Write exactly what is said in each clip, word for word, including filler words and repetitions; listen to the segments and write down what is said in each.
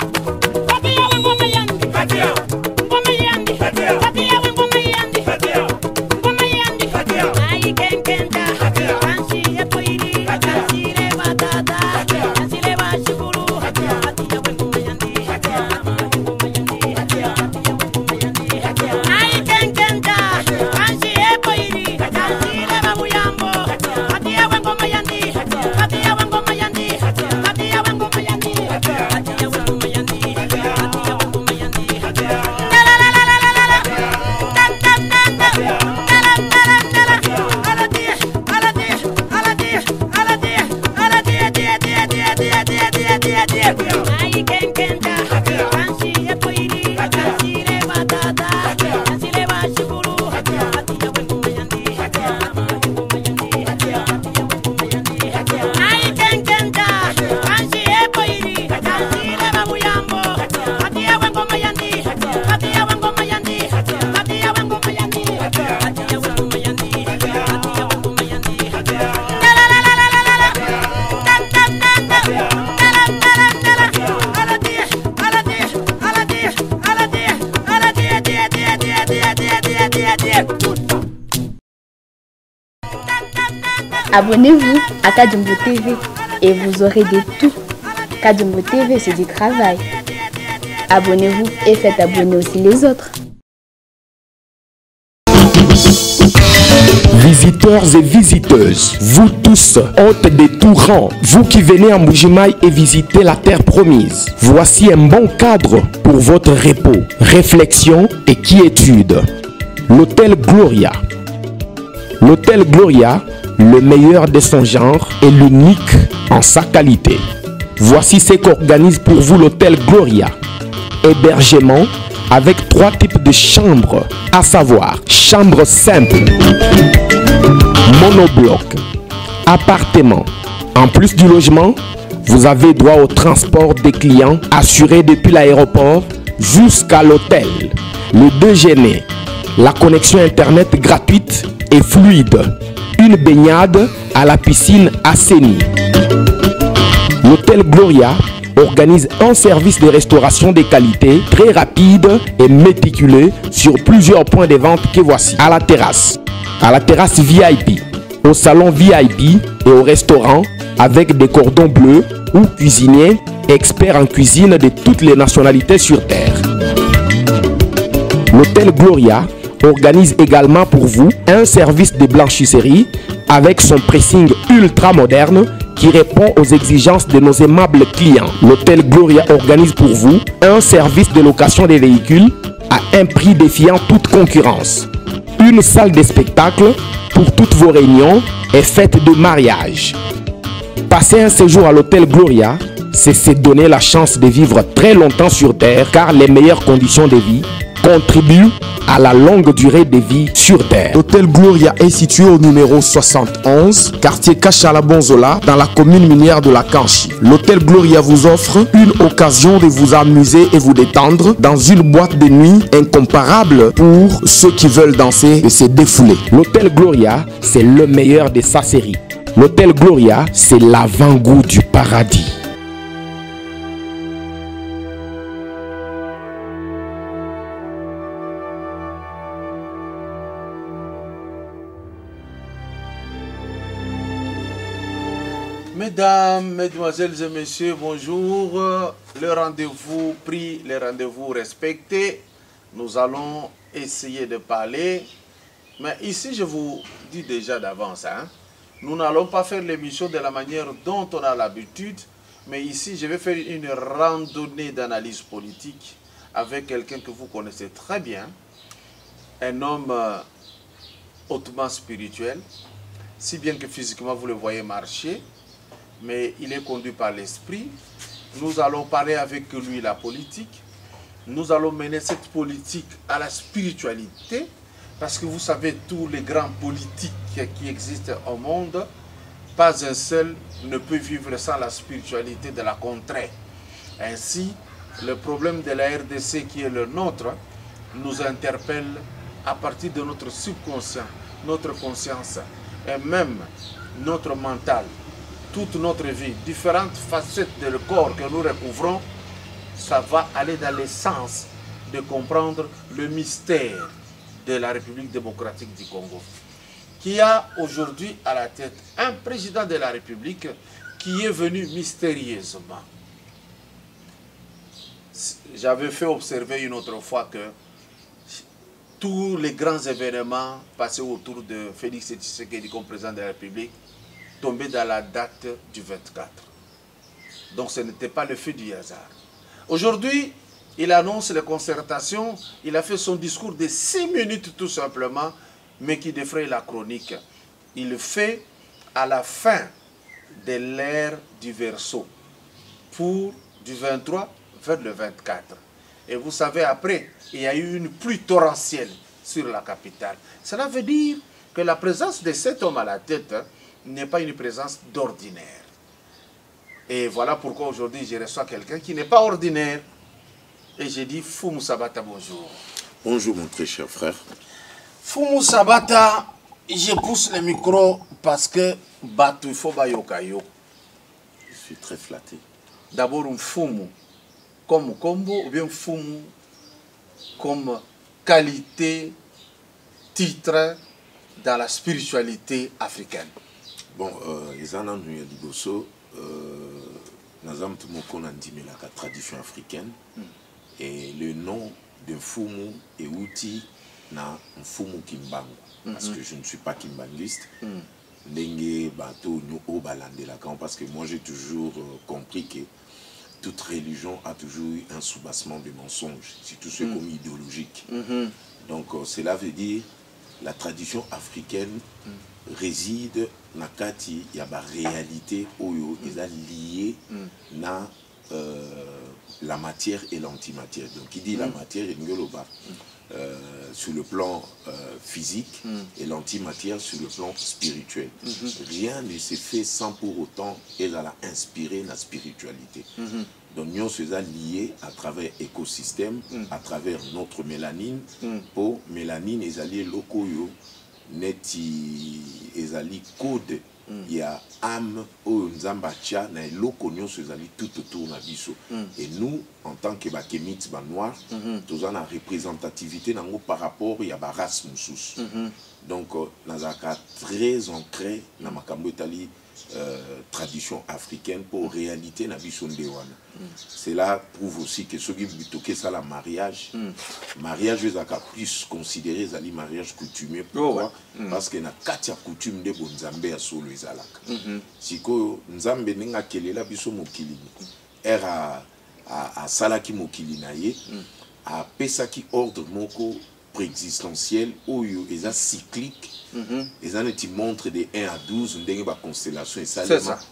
Abonnez-vous à Kadjumbo T V et vous aurez de tout. Kadjumbo T V, c'est du travail. Abonnez-vous et faites abonner aussi les autres. Visiteurs et visiteuses, vous tous, hôtes des tout rangs, vous qui venez en Mbuji-Mayi et visiter la terre promise, voici un bon cadre pour votre repos, réflexion et quiétude. L'hôtel Gloria. L'hôtel Gloria, le meilleur de son genre et l'unique en sa qualité. Voici ce qu'organise pour vous l'hôtel Gloria. Hébergement avec trois types de chambres, à savoir chambre simple, monobloc, appartement. En plus du logement, vous avez droit au transport des clients assuré depuis l'aéroport jusqu'à l'hôtel. Le déjeuner, la connexion internet gratuite et fluide, une baignade à la piscine assainie. L'hôtel Gloria organise un service de restauration de qualité très rapide et méticuleux sur plusieurs points de vente que voici. À la terrasse, à la terrasse V I P, au salon V I P et au restaurant avec des cordons bleus ou cuisiniers experts en cuisine de toutes les nationalités sur terre. L'hôtel Gloria organise également pour vous un service de blanchisserie avec son pressing ultra moderne qui répond aux exigences de nos aimables clients. L'hôtel Gloria organise pour vous un service de location des véhicules à un prix défiant toute concurrence. Une salle de spectacle pour toutes vos réunions et fêtes de mariage. Passer un séjour à l'hôtel Gloria, c'est se donner la chance de vivre très longtemps sur terre car les meilleures conditions de vie contribuent à la longue durée de vie sur terre. L'hôtel Gloria est situé au numéro soixante et onze, quartier Kachala-Bonzola, dans la commune minière de la Kanchi. L'hôtel Gloria vous offre une occasion de vous amuser et vous détendre dans une boîte de nuit incomparable pour ceux qui veulent danser et se défouler. L'hôtel Gloria, c'est le meilleur de sa série. L'hôtel Gloria, c'est l'avant-goût du paradis. Mesdames, Mesdemoiselles et Messieurs, bonjour. Le rendez-vous pris, les rendez-vous respectés. Nous allons essayer de parler. Mais ici, je vous dis déjà d'avance, hein, nous n'allons pas faire l'émission de la manière dont on a l'habitude. Mais ici, je vais faire une randonnée d'analyse politique avec quelqu'un que vous connaissez très bien. Un homme euh, hautement spirituel, si bien que physiquement vous le voyez marcher. Mais il est conduit par l'esprit. Nous allons parler avec lui la politique. Nous allons mener cette politique à la spiritualité. Parce que vous savez, tous les grands politiques qui existent au monde, pas un seul ne peut vivre sans la spiritualité de la contrée. Ainsi, le problème de la R D C qui est le nôtre nous interpelle à partir de notre subconscient, notre conscience et même notre mental. Toute notre vie, différentes facettes du corps que nous recouvrons ça va aller dans le sens de comprendre le mystère de la République démocratique du Congo, qui a aujourd'hui à la tête un président de la République qui est venu mystérieusement. J'avais fait observer une autre fois que tous les grands événements passés autour de Félix Tshisekedi comme président de la République tombaient dans la date du vingt-quatre. Donc ce n'était pas le fait du hasard. Aujourd'hui, il annonce les concertations, il a fait son discours de six minutes tout simplement, mais qui défraye la chronique. Il le fait à la fin de l'ère du Verseau, pour du vingt-trois vers le vingt-quatre. Et vous savez, après, il y a eu une pluie torrentielle sur la capitale. Cela veut dire que la présence de cet homme à la tête hein, n'est pas une présence d'ordinaire. Et voilà pourquoi aujourd'hui je reçois quelqu'un qui n'est pas ordinaire. Et j'ai dit, Foumou Sabata, bonjour. Bonjour mon très cher frère. Foumou Sabata, je pousse le micro parce que Batu, il faut bayokayo. Je suis très flatté. D'abord un Foumou comme combo ou bien Foumou comme qualité, titre dans la spiritualité africaine. Bon, les années de Liboso, nous avons tout le monde dit la tradition africaine. Mm. Et le nom de Foumou est outil na Foumou Kimbangu. Mm -hmm. Parce que je ne suis pas kimbanguiste. Mm. Parce que moi j'ai toujours compris que toute religion a toujours eu un soubassement de mensonges, surtout ce mm. comme idéologique. Mm -hmm. Donc euh, cela veut dire la tradition africaine mm. réside dans kati ya ba réalité oyo mm. est liée mm. na euh, la matière et l'antimatière. Donc qui dit mm. la matière et ngoloba euh, sur le plan euh, physique mm. et l'antimatière sur le plan spirituel. Mm -hmm. Rien ne se fait sans pour autant elle a inspiré la spiritualité. Mm -hmm. Donc nous sommes liés à travers l'écosystème, mm. à travers notre mélanine. Mm. Pour mélanine, les alliés locaux, neti, les alliés code, il y a âme, ou nzambacha, na locaux nous sommes alliés tout autour de biso. Mm. Et nous, en tant que bakemit noir, nous avons la représentativité par rapport à la race moussous. Donc nous avons très ancré dans ma cambotali. Euh, tradition africaine pour réalité na biso ndewana. Mm. Cela prouve aussi que ceux qui toquent ça la mariage, mm. mariage les a plus considéré zali mariage coutumier. Pourquoi? Oh, ouais. mm. Parce que na katia coutume de bonzambe ya solo ezalaka. Mm -hmm. Siko nzambe ninga kelela biso mokili. Era a, a salaki mokili na ye, mm. a pesaki ordre moko préexistentiel oyo eza cyclique. Mm-hmm. Les années qui montrent de un à douze, on a une constellation et ça, c'est ça.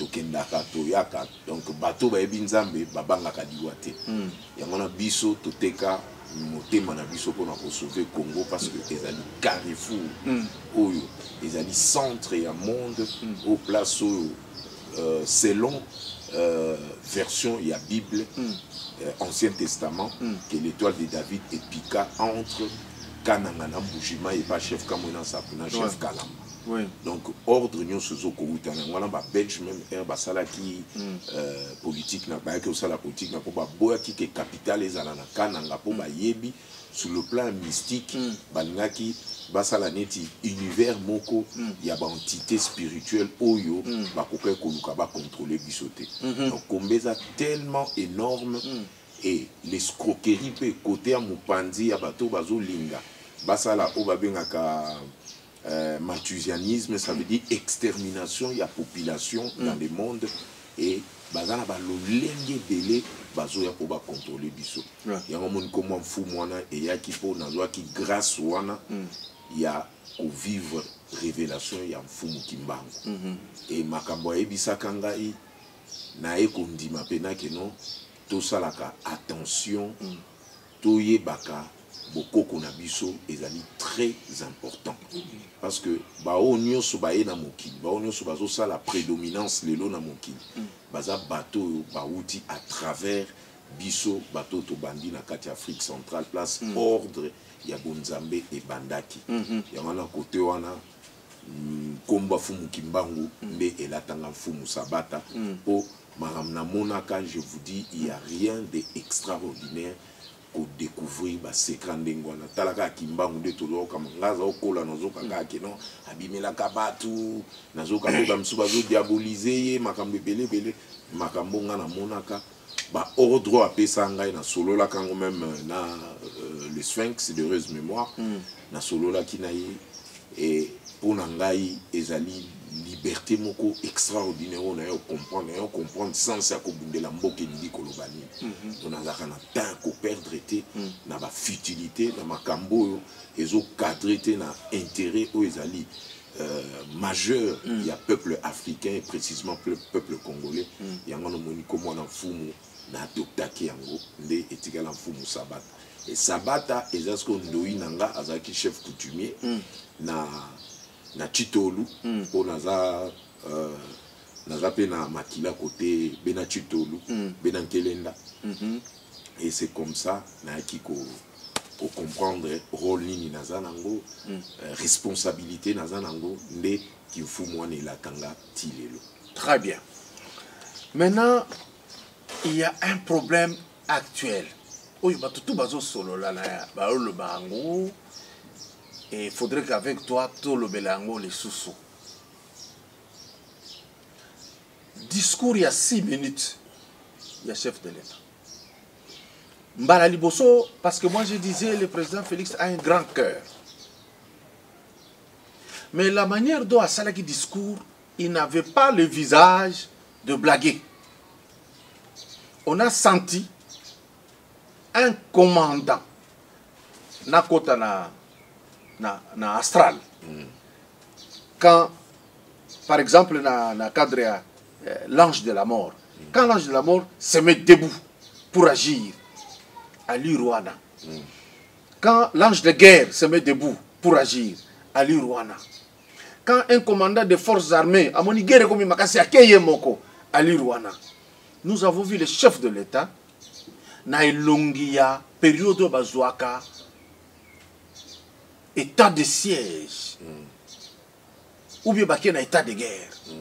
Donc, bateau ba ebinzambe babanga kadiwate. Ya mona biso toteka motema na biso pour sauver Congo parce que les ali carrefour oyo, les ali centre et un monde au place euh, selon euh, version il y a Bible euh, Ancien Testament que l'étoile de David est piquée entre Kanangana Boujima et pas chef Kamona Sapuna, chef Kalamba. Oui. Donc, ordre nous se zoko outana. Voilà, bah belge même, er bah sala qui politique na bah que ça la politique na pour bah boya qui que capitale les alana Kananga pour bah yebi sur le plan mystique, bah ngaki bah sala neti univers moko il y a bah entité spirituelle oyo bah koka koluka bah contrôler bisoté. Donc kombeza tellement énorme. Et l'escroquerie peut côté à Mupandi à bateau bazo linga basala obabengaka euh, malthusianisme, ça veut dire extermination il y a population mm. dans le monde et bazana ba lolenge délai bazo ya pour ba contrôler biso ya ngomoni comme fou mwana et ya ki po nazwa ki grâce wana il y a au vivre révélation il y a mfumu kimbangu mm -hmm. et makambo ebisa kangai na ekondima pena que non tout ça là attention mm. tout y baka bokoko na biso ezali très important mm. parce que ba onyo so ba na mokili ba onyo so bazo ça la prédominance lelo na mokili mm. baza bateau ba outil à travers biso bateau to bandi na kati Afrique centrale place mm. ordre ya bonzambe et bandaki mm -hmm. ya wana côté wana komba fumu kimbangu nde elatanga fumu sabata po Maramna Monaka, je vous dis, il n'y a rien d'extraordinaire pour découvrir le secret d'Engwana. Talaka Kimbangu de Todo, comme Gaza Okola, Nozoka Kakeno, Abimela Kabatu, Nazoka Msubazo diabolisé, Makambe Bele Bele, Makambonga na Monaka. Bah, ordre à Pesanga, na solo là quand même na euh, le Sphinx de heureuse mémoire, mm. na solo là qui naïe et pour nangai ezali liberté moko extraordinaire on a comprendre on comprendre sans ça ko bundela mboke ndi kolobani on a la na temps ko perdre été na ba futilité na makambo ezo cadrer na intérêt o ezali Euh, majeur, il mm. y a peuple africain et précisément peuple congolais. Il y a un moni comme on a fumu na adoptaki yango nde etikala fumu sabata. Et sabata ezasko ndoi nanga azaki chef coutumier mm. na na Chitolu mm. pour naza euh, naza pe na makila côté bena Chitolu mm. bena Kelenda. Mm -hmm. Et c'est comme ça na kiko pour comprendre rôle nini nazanango mm. euh, responsabilité nazanango nde kifu mwana la kanga tilelo. Très bien. Maintenant il y a un problème actuel. Oui, bah tout bazo solo là là bah le bango et il faudrait qu'avec toi tout le belango les sous-sous. Discours il y a six minutes. Il y a chef de l'État. Mbala Liboso, parce que moi je disais le président Félix a un grand cœur. Mais la manière dont Salaki discours, il n'avait pas le visage de blaguer. On a senti un commandant na kota na, na, na astral. Mm. Quand, par exemple, na, na cadre euh, l'ange de la mort, mm. quand l'ange de la mort se met debout pour agir, à l'Irouana. Mm. Quand l'ange de guerre se met debout pour agir, à l'Irouana. Quand un commandant des forces armées, à Moniguere comme Makasi Akeye Moko, à l'Irouana. Nous avons vu le chef de l'État, Nailongia, période Bazouaka, état de siège, mm. ou bien Baké na état de guerre. Mm.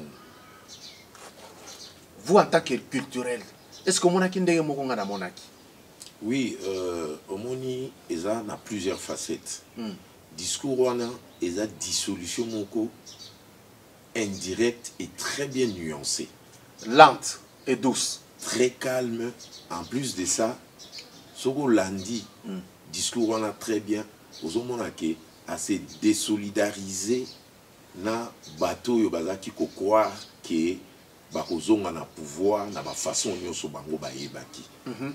Vous, en tant que culturel, est-ce que Monaki Ndege Mokonga na Monaki? Oui, euh, Omoni, il a plusieurs facettes. Mm. Discours, on a, il a dissolution moko indirecte et très bien nuancée. Lente et douce. Très calme. En plus de ça, ce qu'on l'a dit, mm. discours, on a très bien. Aux hommes, on a assez désolidarisé na bateau yobazaki ko croire que bakozonga na pouvoir na ba façon nyoso bango bayebaki. Mm-hmm.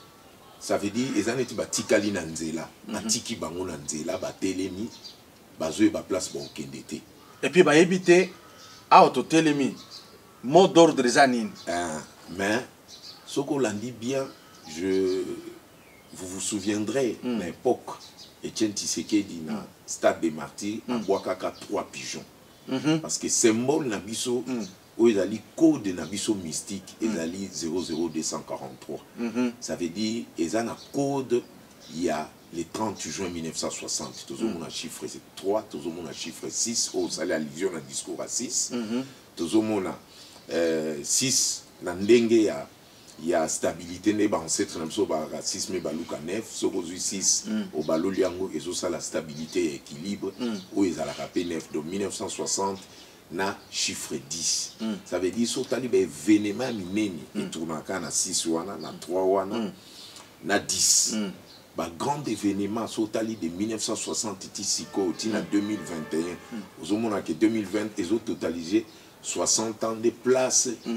Ça veut dire ils ont ba tikali na nzela, ba tiki bango na nzela, ba telemi, bazoe ba place bon kendete. Et puis ba éviter à auto telemi. Mot d'ordre zanine. Ah, mais ce qu'on l'a dit bien, je vous vous souviendrez mm. à l'époque Etienne Tshisekedi na mm. stade des Martyrs mm. à Boakaka trois pigeons. Mm -hmm. Parce que symbole na biso mm. où ils allaient code na biso mystique ils allaient zéro zéro deux cent quarante-trois. Mm-hmm. Ça veut dire ils ont un code il y a le trente juin mille neuf cent soixante. Tout le monde a chiffre c'est trois, tout le monde a chiffre six. Oh, ça la allusion à discours à six. Mm-hmm. Tout le monde a euh, six. Na ndenge ya il y a stabilité ne ba ancêtre na biso ba racisme ba luka neuf. So kozu six au balo liango et ça la stabilité et équilibre où ils allaient rappeler neuf. Donc mille neuf cent soixante na chiffre dix. Mm. Ça veut dire so tali ba événement mineni et tournaka na six wana na trois wana mm. na dix. Mm. Ba grand événement so tali de mille neuf cent soixante tisiko tina mm. deux mille vingt et un. Mm. Au moment que deux mille vingt ils ont totalisé soixante ans de place. Mm.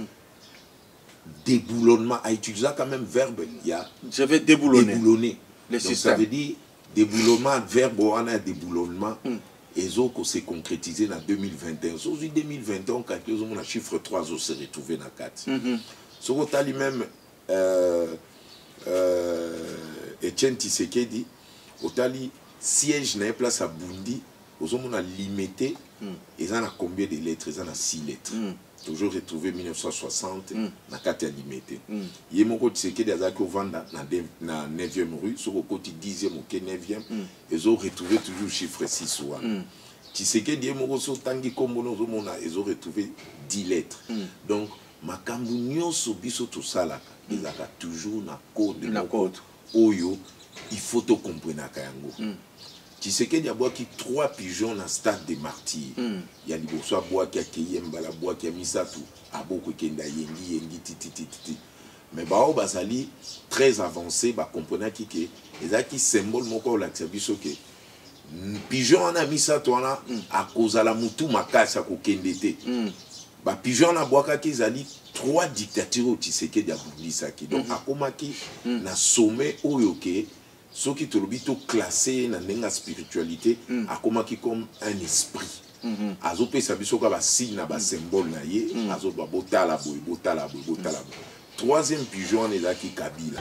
Déboulonnement à utiliser quand même verbe il y a je vais déboulonner, déboulonner. Le donc système. Ça veut dire déboulonnement verbe on a déboulonnement. Mm. Et ça s'est concrétisé en deux mille vingt et un. En deux mille vingt et un, quand on a chiffre trois, on s'est retrouvé dans quatre. Ce qu'on a lui-même, Etienne Tshisekedi, au tali siège n'a place à Bundi, on a limité, ils en a combien de lettres? Ils en a six lettres. Mm. Toujours retrouvé mille neuf cent soixante, mm. na quatre limité. Il y a mon côté Tshisekedi à Zaki au Vanda, na neuvième rue, sur le côté dixième ou neuvième, ils ont retrouvé toujours chiffre six. Tshisekedi, il y a mon côté Tangi Kombono, ils ont retrouvé dix lettres. Mm. Donc, makambu nyonso biso tosalaka ezaka toujours na code na code oyo il faut to comprendre yango. Mm. Tshisekedi abwaki trois pigeons na stade des martyrs. Mm. Ya liboso abwaki akeye mbala abwaki misatu aboko kenda yengi yengi titi titi. Mais bao bazali très avancé ba comprendre ki ke ezaki symbole moko la biso ke pigeon na misatu wana akozala mutu makasa ko kendete. Mm. Ba pigeon na bwaka ki zali trois dictatures au Tshisekedi abundisaki. Donc akomaki na sommet oyo ke ce qui te l'obito classé dans la spiritualité, mm. a comme comme un esprit. Azopé sabiso ka ba signe ba symbole na ye, azo ba botala boy, botala boy, botala boy. Troisième pigeon est là qui Kabila.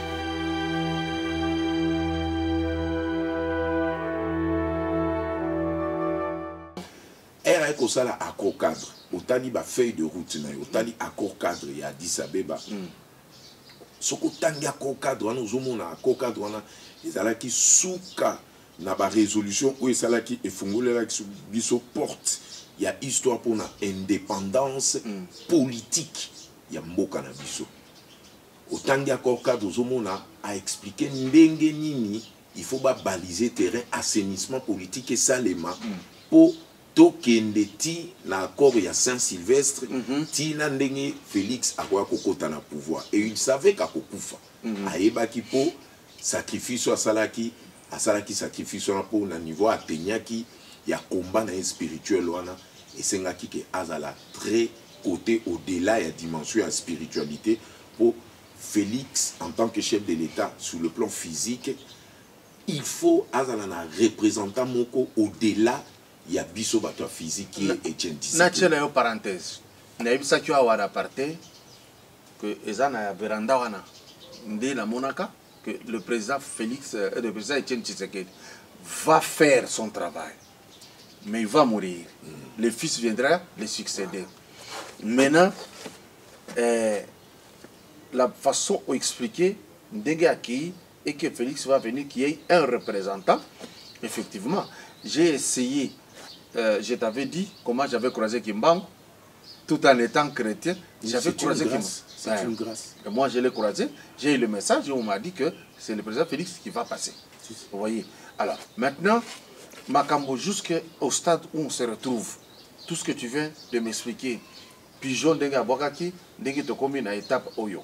Era ko sala accord cadre, otali ba feuille de route na yo, otali accord cadre ya Addis Abeba. Soko tangi accord cadre wana ozomona accord cadre wana ezalaki suka na ba résolution ou ezalaki efungolelaki biso porte ya histoire pour na indépendance mm. politique ya mboka na biso. Otangi accord cadre ozomona a expliquer ndenge nini il faut ba baliser terrain assainissement politique et salema mm. pour tokende ti na accord ya Saint-Sylvestre mm -hmm. ti na ndenge Félix akoya kokota na pouvoir et il savait qu'akokufa mm -hmm. ayebaki po sacrifice à salaki à salaki sacrifice na po na niveau attenyaki ya combat na spirituel wana et sengaki ke azala très côté au-delà ya dimension ya spiritualité pour Félix en tant que chef de l'État sur le plan physique il faut azala na représentant moko au-delà ya biso bato physique qui est Etienne Tshisekedi. Na tshela yo parenthèse na yebisa ki awa aparté que ezana ya veranda wana nde la monaka que le président Félix, euh, le président Etienne Tshisekedi va faire son travail, mais il va mourir. Mm. Le fils viendra le succéder. Ah. Maintenant, euh, la façon d'expliquer et que Félix va venir, qu'il y ait un représentant, effectivement, j'ai essayé, euh, je t'avais dit comment j'avais croisé Kimbangu, tout en étant chrétien, j'avais croisé Kimbangu. C'est une grâce. Et moi, je l'ai croisé, j'ai eu le message et on m'a dit que c'est le président Félix qui va passer. Vous voyez. Alors, maintenant, Makambo, jusqu'au stade où on se retrouve, tout ce que tu viens de m'expliquer, pigeon denga bokaki, denga te komi na étape oyo.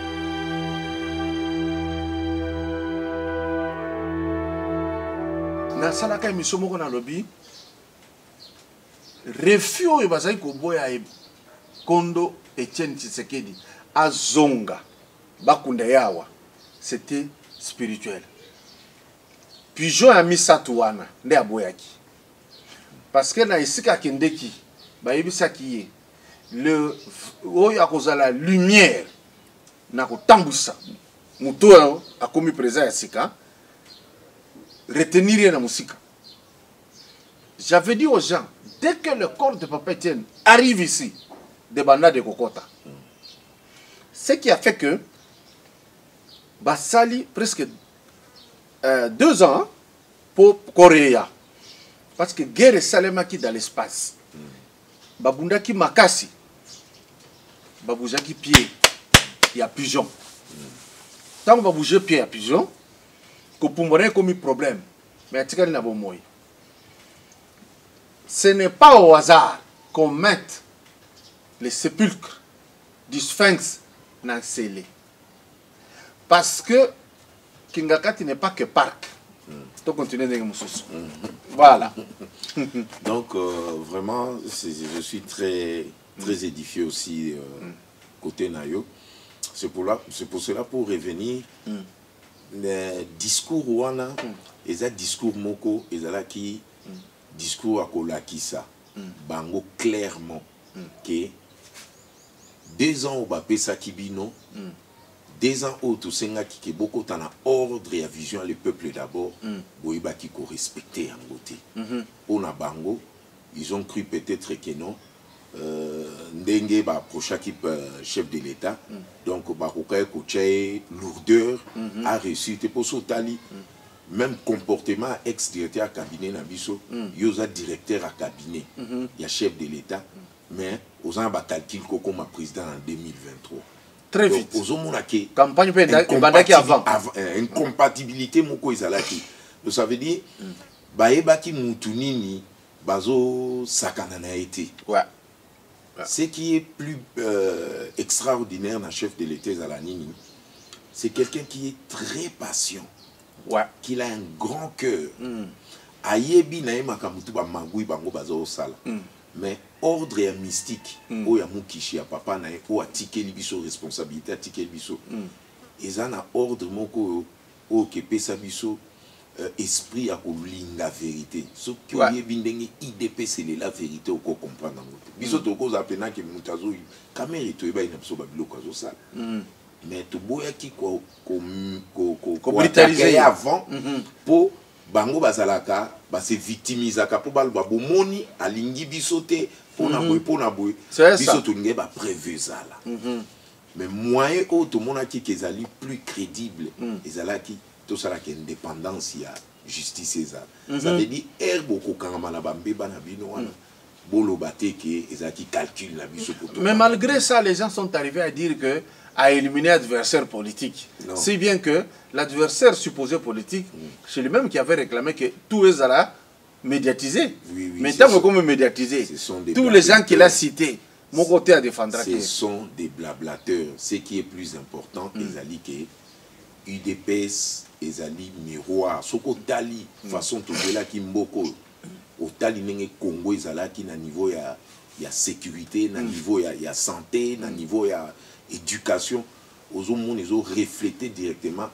Na salaka émission moko na lobby, refus oyo bazali koboya Kondo Etienne Tshisekedi azonga bakunda yawa, c'était spirituel. Pigeon a mis satouana nde aboyaki. Parce que na isika kendeki ba yebisa ki le oyo akozala lumière na kotambusa muto a komi présent ya sika retenir na musika. J'avais dit aux gens, dès que le corps de Papa Etienne arrive ici, de Banda de Kokota, ce qui a fait que Basali presque euh, deux ans pour Corée, parce que guerre est salemaki dans l'espace. Babundaki makasi, baboujaki pied, il y a pigeon. Tant que babouger pied à pigeon, que pour moi comme problème, mais atikali na bomoy. Ce n'est pas au hasard qu'on mette les sépulcres du Sphinx dans scellé. Parce que Kingakati n'est pas que parc. Tu continues de me Voilà. Donc, euh, vraiment, je suis très, très édifié aussi euh, mm. côté Nayo. C'est pour, pour cela, pour revenir, mm. le discours Wana, et ça discours Moko, et ça qui discours à Kolakisa, mm. Bango clairement, mm. que deux ans au Bapé Sakibino, mm. deux ans au Toussenga qui est beaucoup dans ordre et à vision le peuple d'abord, Boïba qui ko respecté en beauté. On a Bango, ils ont cru peut-être que non. Ndenge ba prochain chef de l'État, donc Baroka Koché lourdeur a reçu. C'est pour ça Tali même comportement ex-directeur à cabinet Nabiso, yosa directeur à cabinet, il y a chef de l'État. mais aux gens ba calcul comme président en deux mille vingt-trois. Très vite. Aux hommes a qui campagne peut être avant. Incompatibilité moko izalaki. Donc ça veut dire baebaki mutunini bazo sakana na été. Ouais. Ce qui est plus euh, extraordinaire dans chef de l'État Zalanini, c'est quelqu'un qui est très patient. Ouais. Qui a un grand cœur. Mm. Ayebi na makamutu ba mangui bango bazo sala. Mm. Mais ordre et mystique, mm. o ya mukishi ya papa na o atike libiso responsabilité atike libiso. Mm. Ezana ordre moko o ke pesa biso euh, esprit à kolinga vérité. Ce qui ouais. Oyebi ndenge I D P c'est la vérité au ko comprendre ngote. Biso mm. to ko zapena ke mutazo kamera to eba ina biso babilo kazo sala. Mm. Mais to boya ki ko ko ko ko brutaliser avant mm-hmm. Pour bango bazalaka ba se victimisaka pour bal ba bomoni alingi bisote pour na boy pour na boy biso to nge ba prévesala mais moyen ko to mona ki kezali plus crédible ezalaki to sala ki indépendance ya justice eza ça veut dire erbo ko kangama na bambe bana bino wana bolo bateke ezalaki calcul la biso poto. Mais malgré ça les gens sont arrivés à dire que à éliminer l'adversaire politique. Si bien que l'adversaire supposé politique, mm. c'est lui-même qui avait réclamé que tous les Zara médiatisés. Oui, oui, mais tant que comme médiatisés, tous les gens qu'il a cités, mon côté à défendre. Ce sont des blablateurs. Ce qui est plus important, mm. Ezali que U D P S, Ezali miroir. Soko tali façon tout là qui mboko. Au tali nenge Congo Ezala qui na niveau ya ya sécurité, na niveau ya ya santé, na niveau ya éducation, aux hommes ils ont reflété directement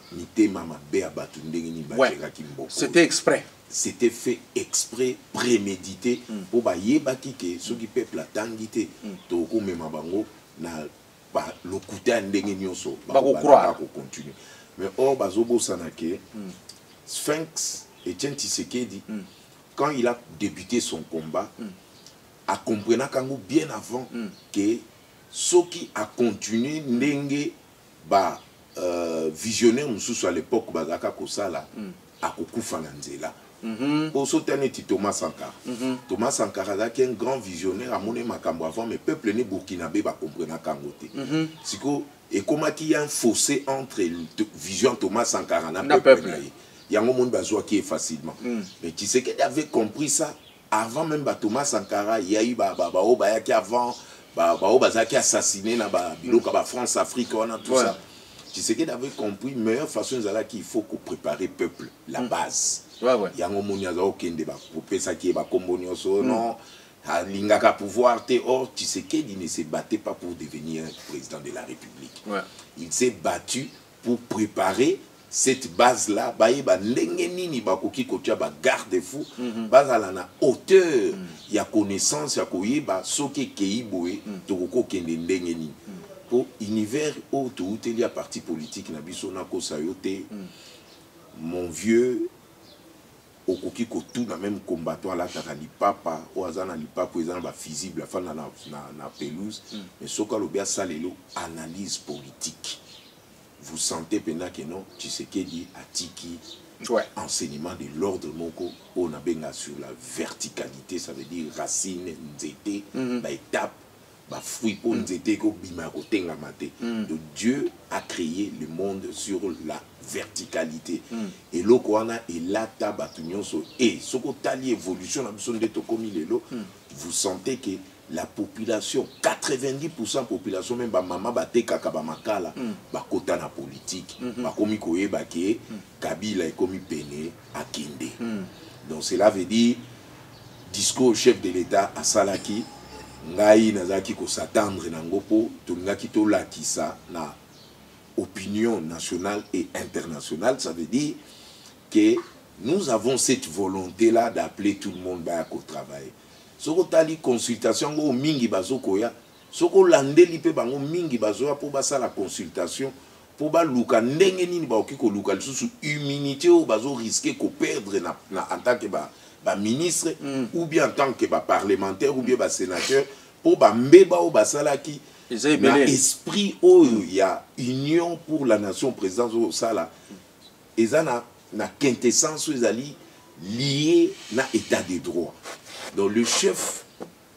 ouais. C'était exprès. C'était fait exprès, prémédité mm. pour ba yebaki ke ceux qui peuple la tangité to ko mema bango na ba lokuta ndenge nyonso ba ko croire ko continuer. Mais or bazobo sanake Sphinx Etienne Tshisekedi mm. quand il a débuté son combat mm. a compris kango bien avant mm. que ce qui a continué ndenge ba euh, visionnaire mususu à l'époque bazaka kosala mm. a kokufa na nzela mm -hmm. Oso tane ti Thomas Sankara mm -hmm. Thomas Sankara zaki un grand visionnaire a moné makambo avant mais peuple ne burkinabé ba comprendre kango te mm -hmm. Siko et comment qu'il y a un fossé entre vision Thomas Sankara na peuple, peuple. Yango monde bazwa qui est facilement mm. Mais tu sais qu'il avait compris ça avant même ba Thomas Sankara il y a eu ba ba o ba yaki avant ba ba bazaki assassiné na ba biloka ba France Afrique on a tout ouais. Ça tu sais qu'il avait compris meilleure façon zala qu'il faut que préparer peuple la mm. base ouais ouais yango monia za okende ba popesa ki ba kombonio so mm. Non lingaka pouvoir te or tu sais qu'il ne se battait pas pour devenir président de la République ouais. Il s'est battu pour préparer cette base là baye ba ndenge nini ba koki kotia ba garde fou bazala na hauteur ya connaissance ya koyeba soki keiboe to ko kende ndenge nini pour univers auto uteli ya parti politique na biso na ko sayote mon vieux okoki ko tout na même combattant la takali papa o azana li papa ezana ba fusible la fana na na pelouse mais soka lo bia salelo analyse politique. Vous sentez pendant que non, tu sais qu'il dit Atiki, ouais. Enseignement de l'ordre moko, on a bien sur la verticalité, ça veut dire racine, nzete, mm-hmm. Ba étape, ba fruit pour nzete ko bima ko tenga mate. Donc Dieu a créé le monde sur la verticalité. Mm. Et lo ko ana et la tabatunyon so et soko tali évolution na besoin de to komi lelo, vous sentez que la population, quatre-vingt-dix pour cent de la population, même maman bate kaka ba makala, ba kota na politique, ba komi koye ba ke, Kabila est komi pene à Kinde. Donc cela veut dire, discours au chef de l'État à Salaki, ngai nazaki ko s'attendre na ngopo, to ngaki to la kisa na opinion nationale et internationale, ça veut dire que nous avons cette volonté-là d'appeler tout le monde au travail. Soko tali consultation go mingi bazoko ya soko landeli pe bango mingi bazoya pour basa la consultation pour ba luka ndenge nini ba okiko luka lisusu immunité ou bazo risquer ko perdre na, na en tant que ba ba ministre mm. ou bien en tant que ba parlementaire ou bien ba sénateur pour ba mbeba ou basala ki na esprit o ya union pour la nation présidence au sala ezana na quintessence ezali lié na état de droit. Donc le chef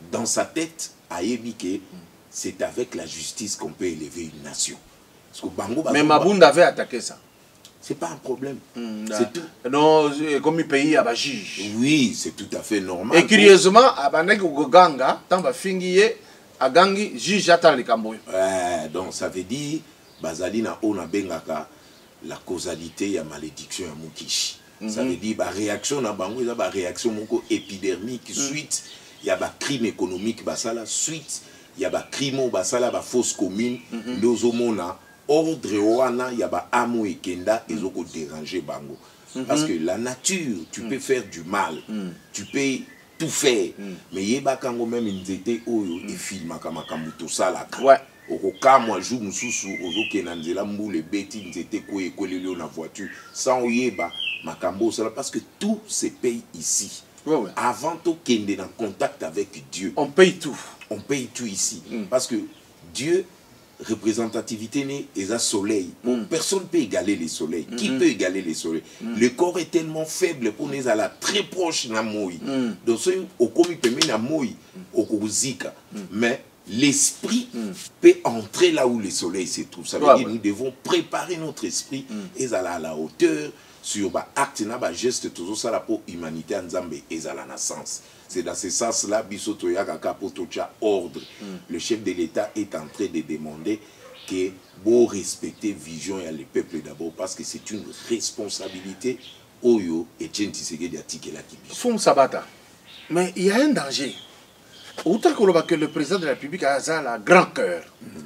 dans sa tête, Ayebi, c'est avec la justice qu'on peut élever une nation. Parce que Bango, mais Mabunda avait attaqué ça. C'est pas un problème. Mm, c'est tout. Non, comme il paye à juge. Oui, c'est tout à fait normal. Et curieusement, Abanek Ganga, tant va finir à Gangi, juge attend les Camboy. Donc ça veut dire, Bazalina on a bengaka la causalité, il y a malédiction à Mukishi. Mm -hmm. Ça veut dire, bah réaction na Bango, il y a bah réaction moko épidermique, mm. suite, il y a bah crime économique, bah ça la suite, il y a bah crime, bah ça la bah fausse commune, deux homona. Ordre wana yaba amo et kenda et zoko déranger bango parce que la nature tu peux faire du mal, tu peux tout faire, mais yeba kango même nzete oyo et filma kama kamuto sala ouais okoka moi jour mususu ozoke na nzela mbule beti nzete ko ekolelio na voiture sans yeba makambo sala parce que tout se paye ici. Ouais, ouais. Avant to kende en contact avec Dieu, on paye tout, on paye tout ici mm. parce que Dieu représentativité et un soleil. Mm. Personne ne peut égaler les soleils. Mm -hmm. Qui peut égaler les soleils? Mm. Le corps est tellement faible pour nous aller très proche de moi. Donc, au commis peut mettre moi au Kozika. Mais l'esprit mm. peut entrer là où le soleil se trouve. Ça veut ouais, dire que ouais. nous devons préparer notre esprit mm. et aller à la hauteur sur bah acte na bah geste toujours ça la pour humanité en Zambie et à la naissance. C'est dans ce sens-là, Bisotoya Kakapotocha ordre. Mm. Le chef de l'État est en train de demander que vous respectez vision et le peuple d'abord parce que c'est une responsabilité. Oyo et Tshisekedi a tiqué la Kibi. Fum Sabata. Mais il y a un danger. Autant que le président de la République a un grand cœur. Mm.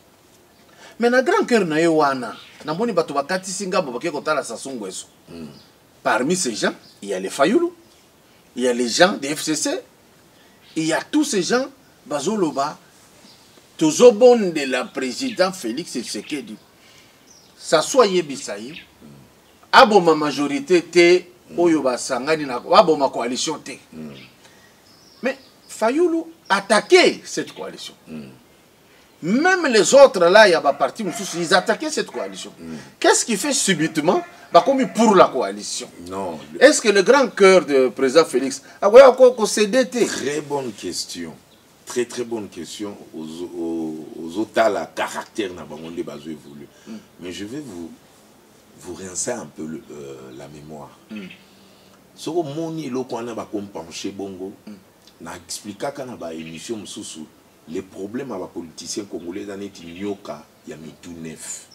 Mais le grand cœur na yewana. Namoni bato bakati singa bobake kotala sasungweso. Parmi ces gens, il y a les Fayoulou. Il y a les gens des F C C, il y a tous ces gens, Bazoloba, Tozobon de la présidente Félix Tshisekedi. Ça soit Yebisaï, Aboma majorité te, Oyoba Sangani, Aboma coalition te. Mais Fayoulou attaquait cette coalition. Même les autres là, il y a des partis, ils attaquaient cette coalition. Qu'est-ce qui fait subitement bah, comme pour la coalition? Non. Le... Est-ce que le grand cœur du président Félix a encore cédé? Très bonne question. Très très bonne question. Aux, aux, aux autres, la caractère n'a pas évolué. Mm. Mais je vais vous, vous rincer un peu le, euh, la mémoire. Ce que moni lo qu'on a penché bongo, n'a expliqué qu'à la émission sous les problèmes à la politiciens congolais dans les Nyoka, il y a mis tout neuf.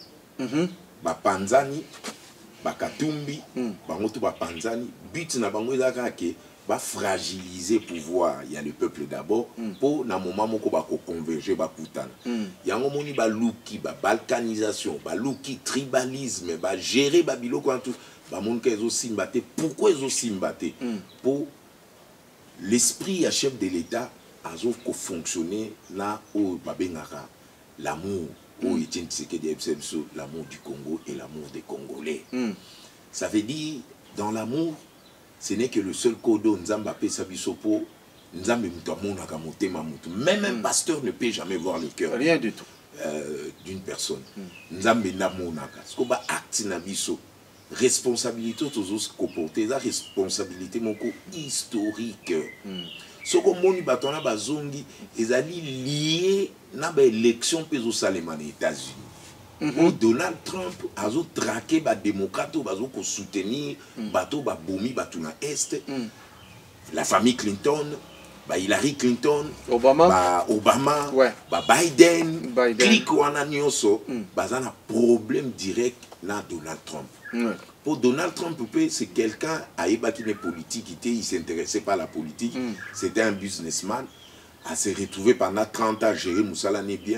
Ba Panzani Bakatumbi, mm. Bangoto Bapanzani, but na bango ke ba fragiliser pouvoir, il y a le peuple d'abord mm. pour na moment moko ba ko converger ba kutana. Mm. Yango moni ba luki ba balkanisation, ba luki tribalisme, ba gérer ba biloko en tout, ba mon ka ezo simbate. Pourquoi ezo simbate? Mm. Pour l'esprit à chef de l'État a ko fonctionner là où ba bengaka l'amour. Où il tient l'amour du Congo et l'amour des Congolais. Mm. Ça veut dire, dans l'amour, ce n'est que le seul code Nzamba pe sabisopo, Nzambe mutamona kamote mamutu. Même un pasteur ne peut jamais voir le cœur. Rien du tout. Euh, d'une personne. Nzambe namonaka. Ce qu'on va acte na biso. Responsabilité tous se comporter, la responsabilité moko historique. Mm. Ce que moni batona bazongi ezali lié na ba élection peso salema aux États-Unis. Mm -hmm. Donald Trump a traqué ba démocrate bazo ko soutenir mm. bato ba bomi bato na est. Mm. La famille Clinton, ba Hillary Clinton, Obama, ba Obama, ouais. ba Biden, Biden. Clique wana nyonso mm. bazana problème direct na Donald Trump. Mm. Pour Donald Trump, c'est quelqu'un qui n'est politique, il ne s'intéressait pas à la politique, mm. c'était un businessman, à se retrouver pendant trente ans, gérer Moussala n'est bien,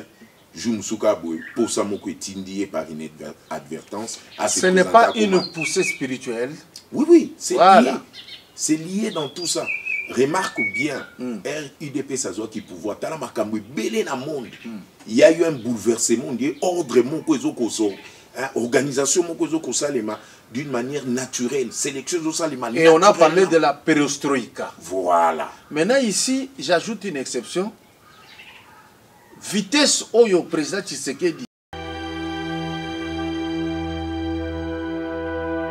pour ça, est par une advertence. Ce n'est pas une poussée spirituelle. Oui, oui, c'est voilà. lié. C'est lié dans tout ça. Remarque bien, mm. R U D P, ça doit qui pouvoir. Mm. Il y a eu un bouleversement, il y a eu ordre, hein, organisation, d'une manière naturelle, sélection naturelle. Et on a parlé de la perestroïka. Voilà. Maintenant ici, j'ajoute une exception. Vitesse Oyo président Tshisekedi.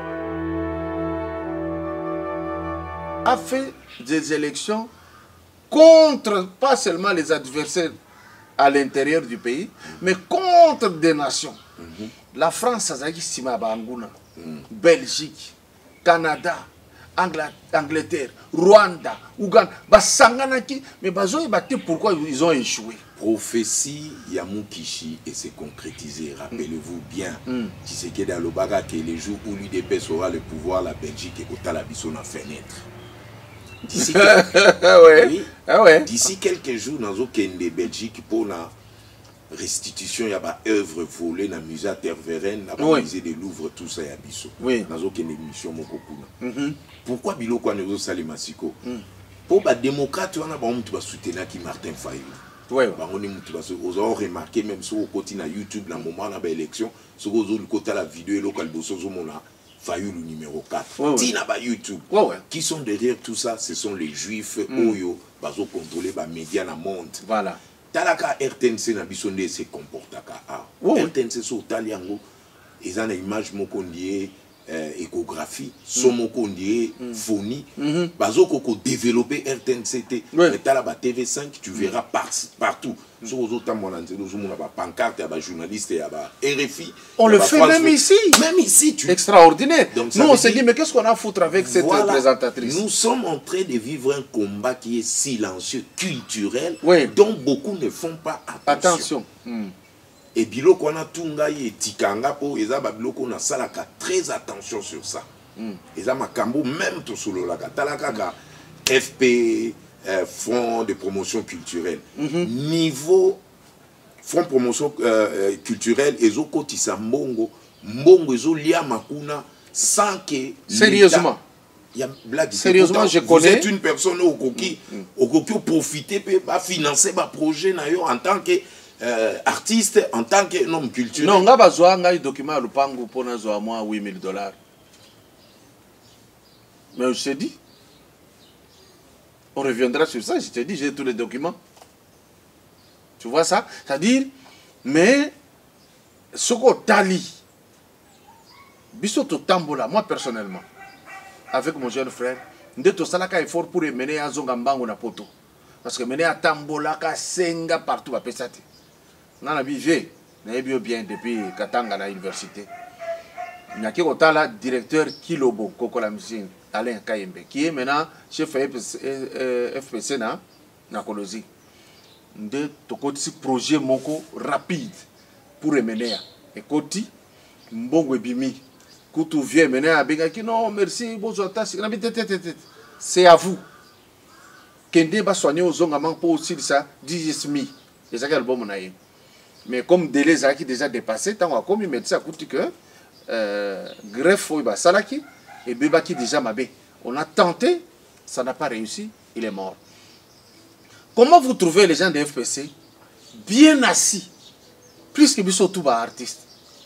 A fait des élections contre, pas seulement les adversaires à l'intérieur du pays, mais contre des nations. Mm-hmm. La France, Sima Banguna, mm. Belgique, Canada, Angleterre, Rwanda, Ouganda, Basanganaki, mais Bazo et pourquoi ils ont échoué. Prophétie Yamoukishi et s'est concrétisée. Rappelez-vous bien, mm. Tshisekedi Alobaga que les jours où l'U D P S aura le pouvoir, la Belgique et Kotalabiso na fenêtre. D'ici quelques... ouais. oui. ah ouais. quelques jours, nous avons de Belgique pour la restitution, il y a des œuvres volées dans le musée à Terre-Vérenne, dans le musée de Louvre, tout ça, il y a Bisso. Oui. Nous avons une émission. Pourquoi Bilo Kouanezo Salimasiko? Pour les démocrates, on a besoin de soutenir Martin Fayulu. Oui. Vous avez remarqué, même sur le côté de YouTube, dans le moment de l'élection, sur le côté de la vidéo, local Fayulu numéro quatre. Oui, oui. Tina YouTube. Oui, oui. Qui sont derrière tout ça? Ce sont les juifs, mm. Oyo, bazo contrôler les médias dans le monde. Voilà. Talaka R T N C na bisonde se comporte ka. Oui. R T N C so taliango. Ils ont une image mokondie. Euh, échographie, mm. somokondie, mm. phonie, mm-hmm. bazo koko développer R T N C T, mais t'as la T V cinq, tu verras par, partout. Mm. Sur aux autres pancarte, il y a journaliste, il y a R F I. On le fait même ici. Même ici, tu... extraordinaire. Donc, nous on s'est dit, mais qu'est-ce qu'on a à foutre avec cette voilà, présentatrice? Nous sommes en train de vivre un combat qui est silencieux, culturel, oui. dont beaucoup ne font pas attention. Attention. Mm. Et biloko na tunga et tikanga po eza ba biloko na salaka très attention sur ça. Mm. Eza makambo même to solo la talaka ka F P euh, Fonds de promotion culturelle. Mm-hmm. Niveau Fonds de promotion euh, culturelle ezo kotisa mbongo mbongo ezo lia makuna sans que sérieusement il y a blague. Sérieusement, je connais. Vous êtes une personne au coquille au coquille profiter peut pas financer ba projet na yo en tant que Euh, artiste en tant que homme culturel. Non, on a besoin d'un document à l'Upango pour nous avoir huit mille dollars. Mais je t'ai dit, on reviendra sur ça. Je t'ai dit, j'ai tous les documents. Tu vois ça? C'est-à-dire, mais ce qu'on tali, Bissoto Tambola, moi personnellement, avec mon jeune frère, nous avons fait un effort pour mener à Zongambango na poto. Parce que mener à Tambola, ka senga partout à Pesate. Dans la vie, j'ai bien depuis Katanga à l'université. Il y a un directeur Kilobo, Kokola Musine, Alain Kayembe, qui est maintenant chef F P C na Kolosi. Nous avons un projet moko rapide pour mener. Et Koti, Mbongo Bimi, Koutou vient mener à Bengaki, non, merci, bonjour, c'est à vous. Kende va soigner aux ongamans pour aussi ça, dix mille. C'est ça qu'elle va bon. Mais comme délai qui déjà dépassé, tant qu'on a médecin coûte que euh, greffe ou salaki et bébé qui déjà mabé. On a tenté, ça n'a pas réussi, il est mort. Comment vous trouvez les gens de F P C bien assis, plus que Bissot tout bas artiste,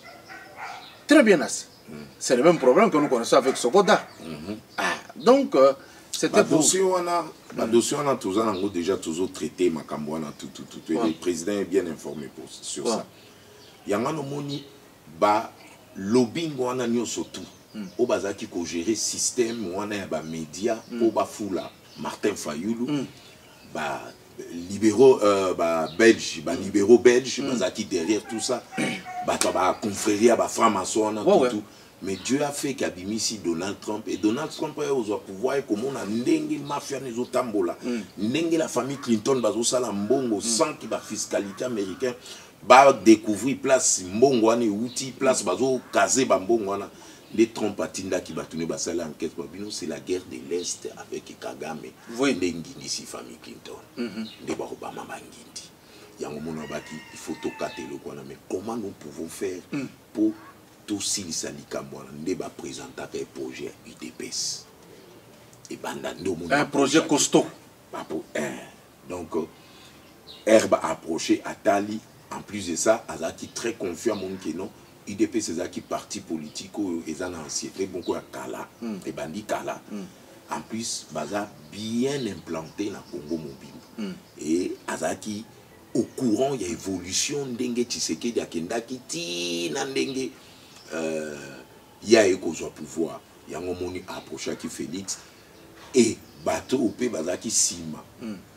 très bien assis. Mm. C'est le même problème que nous connaissons avec Sokoda. Mm-hmm. Ah, donc euh, c'était pour... dossier on a, mm. dossier on a toujours, on a déjà toujours traité Makambo, tout, tout, tout, ouais. Le président est bien informé pour, sur ouais. ça. Il y a un moni, bah, lobbying on a surtout, au bazaki ko gérer système, on a bah média, au bah foula, Martin Fayulu, mm. bah libéraux, euh, bah belge, bah libéraux belges, mm. bazaki derrière tout ça, bah bah confrérie, bah franc-maçon, tout, ouais, tout. Mais Dieu a fait qu'Abimisi Donald Trump et Donald Trump a au pouvoir et comme on a n'engue mafia les otambola, n'engue la famille Clinton bazo sala mbongo sans qu'il va fiscalité américaine va découvrir place mbongo ane outil place bazo casé bambongo wana les Trump atinda qui va tourner basala enquête babino c'est la guerre de l'Est avec Kagame n'engue ici famille Clinton de ba Obama bangindi yango mona baki il faut to katelo kwana mais comment nous pouvons faire pour tout si les syndicats ne va présenter un projet U D P S. Un projet costaud. Donc, Herbe a approché Atali. En plus de ça, Azaki très confiant mon que non. U D P S c'est qui parti politique et en ancien très bon quoi Kala, les bandits Kala. En plus, Baza bien implanté dans Congo mobile. Et Azaki au courant il y a évolution d'Enge Tshisekedi Akendaki ti nandenge. Euh, il y a eu qu'au pouvoir, il y a un moment approché qui Félix et bateau au pays bazaki Sima.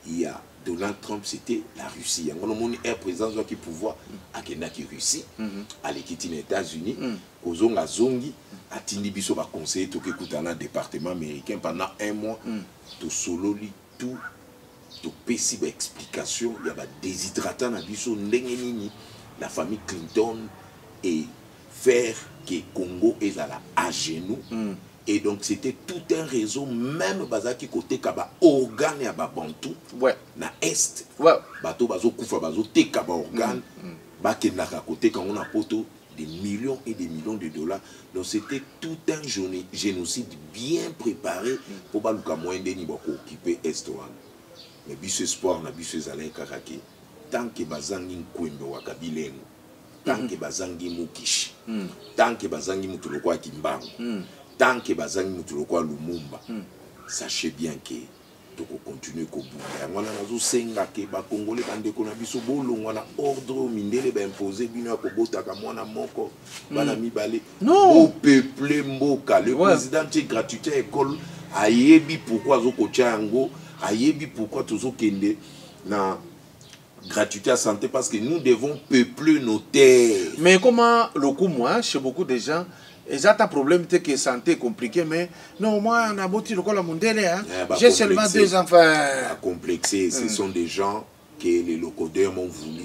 il y a Donald Trump, c'était la Russie. Il y a un président qui pouvoir à la Russie, à l'équipe des États-Unis, aux Onga Zongi, à Tindibiso va conseiller tout écoute dans le département américain pendant un mois, tout solo tout, tout possible explication, il y a des déshydratants à biso n'engeni la famille Clinton et faire que Congo est à genoux. Et donc c'était tout un réseau, même bazaki côté kaba organe ya babantu ouais na est ouais bato bazo kufa bazo te kaba organe ba kendaka côté quand on a poto des millions et des millions de dollars. Donc c'était tout un génocide bien préparé pour baluka moyen de ni bako occuper est wana. Mais biso espoir na biso ezalé kakaki tant que bazangi nkwembe wa kabilengo tant que bazangi mukishi tant que bazangi mutuloko akimbango tant que bazangi mutuloko Lumumba, mm. sachez bien que tu continuer ko bouger. On a nazo senga ke ba Congolais bande ko na biso bolongo na ordre mindele ba imposer bino ko botaka mwana moko bana mibale au peuple mboka. Le ouais. président est gratuité école ayebi pourquoi zo ko chango ayebi pourquoi tozo kende na gratuité à santé parce que nous devons peupler nos terres. Mais comment le coup moi chez beaucoup de gens et ça, un problème, c'est que santé est compliqué, mais non, moi, on a beau dire que la mondiale, hein. J'ai seulement deux enfants. À complexer, ce mm. sont des gens que les locodeurs m'ont voulu,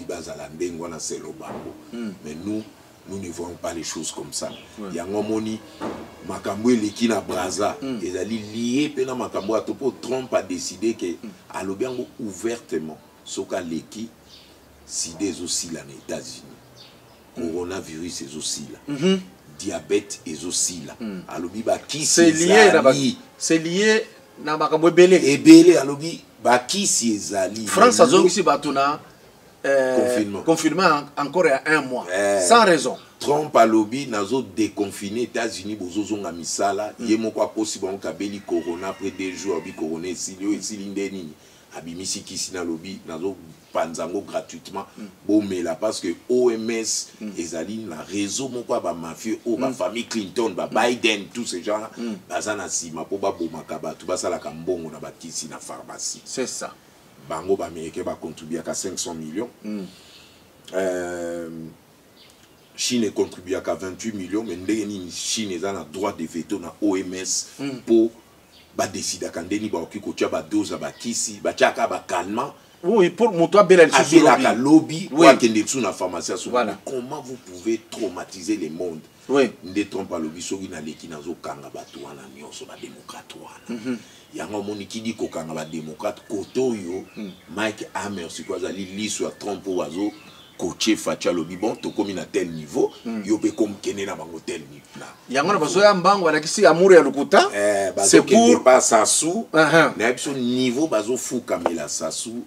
mm. mais nous, nous ne voyons pas les choses comme ça. Il y a un moment, Makambo et l'équipe à Braza, ils allaient lier, puis Makambo à Topo, Trump a décidé que, à l'Obiango, ouvertement, ce qu'a l'équipe, si des aussi là, les États-Unis, coronavirus est aussi là. Mm-hmm. Diabète et aussi là. Alobi ba qui c'est lié c'est lié na makambo belé. Et belé alobi ba qui si ezali. France a zongi si batuna confinement. Confinement encore il y a un mois. Eh, sans raison. Trump alobi nazo déconfiné États-Unis bozo zonga misala yemoko a possible on kabeli corona après deux jours bi corona silio et silindeni. Abimisi kisi na lobi nazo panzango gratuitement bon mais là parce que O M S ezali na réseau moko ba mafieux o ba famille Clinton ba Biden tous ces gens là bazana sima po ba bomaka ba tout basala ka mbongo na ba kisi na pharmacie. C'est ça. Bango ba américain ba contribuer à cinq cents millions. Mm. Euh, Chine contribue à vingt-huit millions mais ndeni Chine ezana droit de veto na O M S mm. pour ba décider quand deni ba okiko tia ba dose ba kisi ba tiaka ba calmant. Oui, pour moi, bel la lobby, oui. Pharmacie, voilà. Comment vous pouvez traumatiser le monde? Oui. Ne trompe pas lobby, so na leki na zo kanga batu wana nyonso ba démocrate wana. Yango moni ki di ko kanga ba démocrate koto yo Mike Hammer si quoi ali li sur Trump wazo coaché facha lobby bon to comme na tel niveau yo pe comme kene na bango tel niveau. Yango na baso ya mbango na kisi amour ya lokuta. Eh c'est pour pas Sassou. Na biso niveau bazo fuka mela Sassou.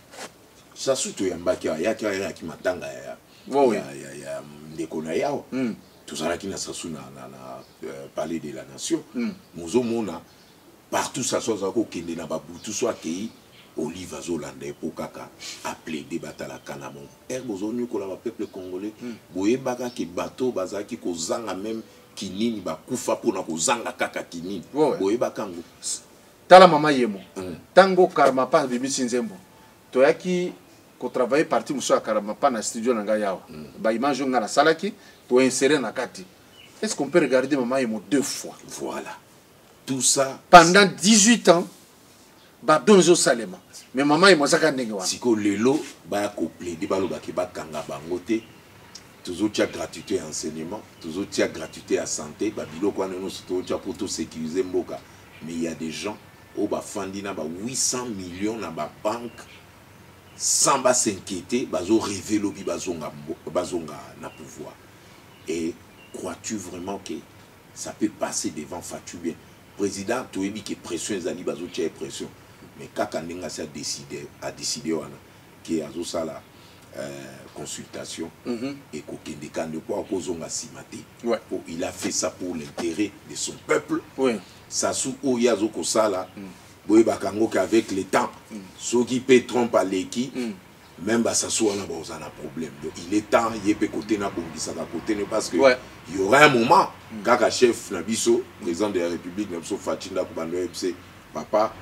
Sassou to yambaki ya ki ya ki matanga ya. Ya ya ya ndeko na yao. Tout ça là qui na Sassou na na palais de la nation. Mozo mona partout Sassou za ko kende na babutu so akei Olive Zolande pour kaka appelé débattre la Canamon. Erbozo nyukola ba peuple congolais. Boye baka ki bateau bazaki ko zanga même kinini ba kufa pona ko zanga kaka kinini. Boye bakango. Tala mama yemo. Tango karma pa bibisi nzembo. Toyaki ko travailler parti muso karma pa na studio nanga yao. Ba image nga na salaki to insérer na kati. Est-ce qu'on peut regarder mama yemo deux fois? Voilà. Tout ça pendant dix-huit ans. Ba donzo salema mais maman et moi ça ndenge wana siko lelo ba ko plaider ba loba ke ba kanga bango te toujours tia gratuité à enseignement toujours tia gratuité à santé ba biloko wana no surtout tia pour tout sécuriser mboka mais il y a des gens au ba fandi na ba huit cents millions na ba banque sans ba s'inquiéter bazo rêver lobi bazonga bazonga na pouvoir et crois-tu vraiment que ça peut passer devant Fatou bien président tu dit que pression ezali bazo tia pression. Mais quand on a décidé, a décidé qu'il y a la consultation et il a fait ça pour l'intérêt de son peuple. Sassou Oyazoko Sala, avec le temps, ceux qui peut tromper à l'équipe, même Sassou a un problème. Donc il est temps, il peut côté na bongisa côté parce que il y aura un moment quand le chef Nabiso, président de la République, Nabiso Fatinda Kubando papa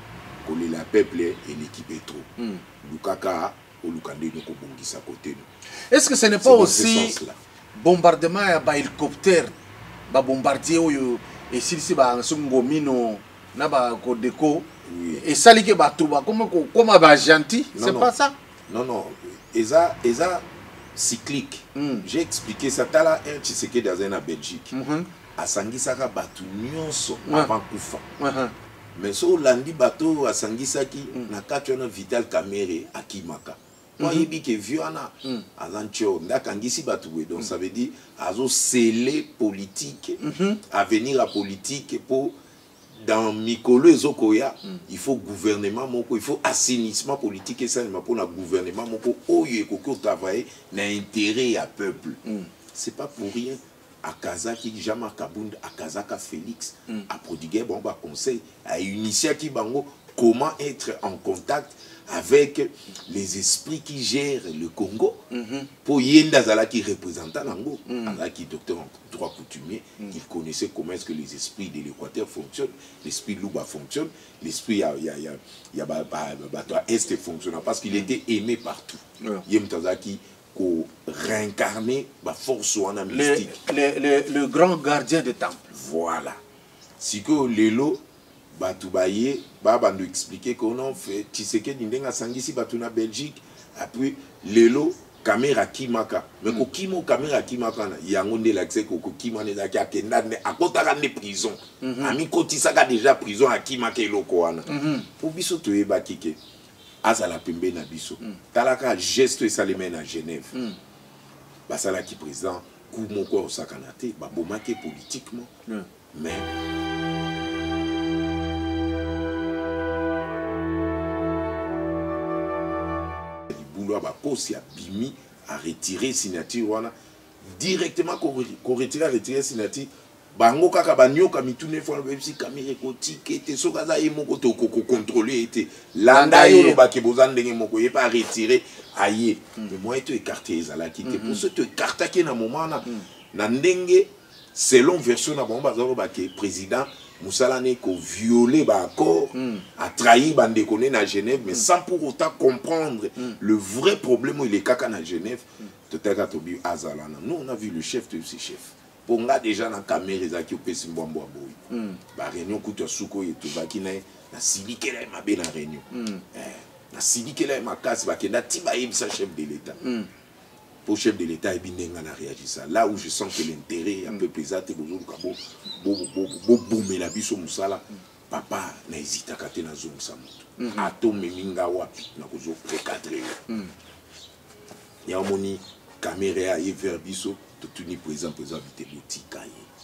kolela peuple et l'équipe est trop. Lukaka ou Lukande ne ko bongisa côté. Est-ce que ce n'est pas aussi bombardement à hélicoptère, ba bombardier ou et si c'est ba ngomino na ba kodeko et ça li ke ba tuba comment comment ba gentil, c'est pas ça? Non non, eza eza cyclique. J'ai expliqué ça tala un Tshisekedi dans la Belgique. Asangisaka batu nyonso avant kufa. Mais so landi bato asangisaki na kati na Vital Kamerhe akimaka. Moi yebi ke viana azancho ndakangisi batu we, donc ça veut dire azo sceller politique, avenir à politique pour dans Mikolo ezokoya, il faut gouvernement moko, il faut assainissement politique et ça pour le gouvernement moko oyo ekoko travailler na intérêt à peuple. C'est pas pour rien. À Kazaki, Jama Kabund, à Kazaka Félix, à prodiguer bon bah conseil, à initier qui bango comment être en contact avec les esprits qui gèrent le Congo. Pour Yenda Zala qui représente Nango, qui docteur en droit coutumier, il connaissait comment est-ce que les esprits de l'Équateur fonctionnent, l'esprit Louba fonctionne, l'esprit ya ya ya ya ba ba Est fonctionne parce qu'il était aimé partout. Yem Tazaki qu'on réincarner la force wana mystique. Le, le, le grand gardien de temple. Voilà. Si que lelo batoubaye baba nous expliquer qu'on fait Tshisekedi ndenga sangisi batuna Belgique après lelo caméra kimaka mais ko kimo caméra kimaka na yango nde l'accès ko kima ne zaki akenda ne akotaka ne prison ami kotisaka déjà prison akimaka eloko wana pour biso to yeba kike azala pembe na biso talaka geste esalema na Genève basala ki président coup moko osakana te babomake politiquement mais boulot ba posi a bimi à retirer signature wana directement qu'on retire retirer signature bango kaka banyoka mitune fo na bisi caméra ko tikete soka za yemoko to ko contrôler était landa yo ba ke bozan ndenge moko ye pas retirer aye mais moi to écarter ezala qui était pour ce te écarter ki na moment na na ndenge selon version na bomba zoro ba ke président Moussala ne ko violer ba accord a trahi bande koné na Genève mais sans pour autant comprendre le vrai problème où il est kaka na Genève to taka to bi azala nous on a vu le chef de ce chef Ponga déjà na caméra ezaki opesi mbwambwa boy ba réunion kuto suko yeto baki na na silikela mabe na réunion eh na silikela makasi bakenda tiba yebisa chef de l'état pour chef de l'état ebinenga na réagir ça là où je sens que l'intérêt un peu pesant te bozo kabo bo bo bo bomela biso musala papa na hésita kate na zone sa moto atome minga wapi na kozo recadrer ya moni caméra y vers biso tout ni présent présent habité boutique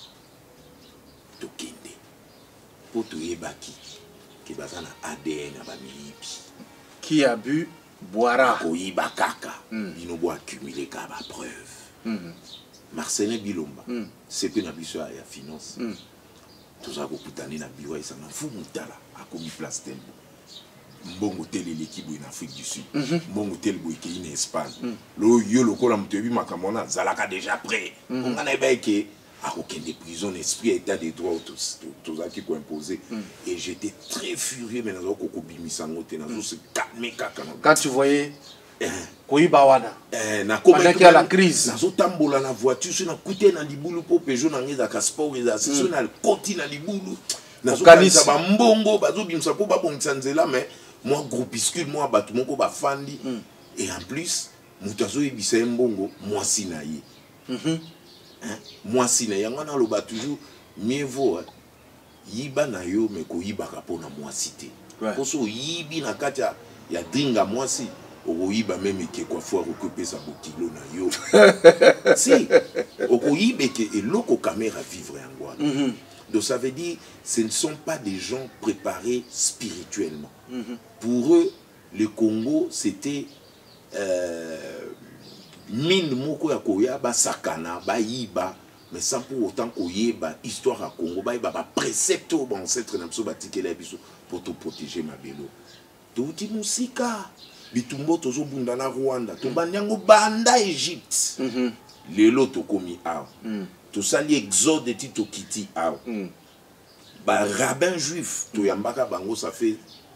to kende pour to yebaki ki bazana A D N ba milipi qui a bu boira ko yiba kaka bino bo accumuler ka ba preuve Marcelin Bilomba c'est que na biso ya finance tout ça ko kutani na biwa isa na fu mutala akomi place tembo mbongo tele l'équipe en Afrique du Sud mbongo tele boy ki en Espagne lo yo lokola mutebi makamona zalaka déjà prêt on a ba ke a aucun des prisons esprit état des droits tous tous qui ko imposer et j'étais très furieux mais nazo ko bimisa ngote nazo se calmer kaka quand tu voyais koyiba wana eh na comment qu'il y a la crise nazo tambola na voiture sur na coûter na libulu po Peugeot na ngeza ka sport eza sur na koti na libulu nazo kanisa ba mbongo bazo bimisa po ba bongisa nzela mais moi groupuscule moi batu moko ba fandi et en plus mutazo yebisa mbongo moi sinayi mhm hein moi sinayi ngana lo ba toujours mieux vaut yiba na yo mais ko yiba ka pona moi cité poso yibi na kati ya dringa moi si oyiba même ke kwa fois occuper sa botilo na yo si oyibe ke eloko caméra vivre en Rwanda mhm. Donc ça veut dire ce ne sont pas des gens préparés spirituellement. Mm-hmm. Pour eux, le Congo, c'était euh, mine moko ya koya ba sakana ba yiba mais sans pour autant koyeba histoire à Congo ba yiba ba précepte au ancêtre na biso batikela biso pour te protéger ma belo. Touti musika bitumbo tozo bunda na Rwanda to banyango banda Égypte. Mm-hmm. Lelo to komi a. Mm. Tout ça l'exode de Tito Kiti a. Mm. Ba rabbin juif to yambaka bango ça fait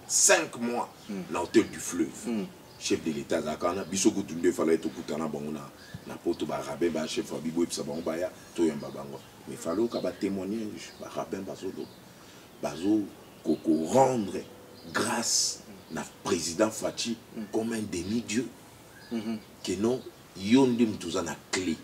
cinq mois dans l'hôtel du fleuve. Chef de l'État, Zakana, Bissoko Tunde, il fallait tout Koutana Bangona, Napoto Barabé, chef Fabibo, Psabon Baya, Toyamba Bango. Mais il fallait qu'il y ait un témoignage, Barabé, Bazo, Bazo, Koko rendre grâce à président Fachi comme un demi-dieu. Que non, Yonde Mtouzana clé.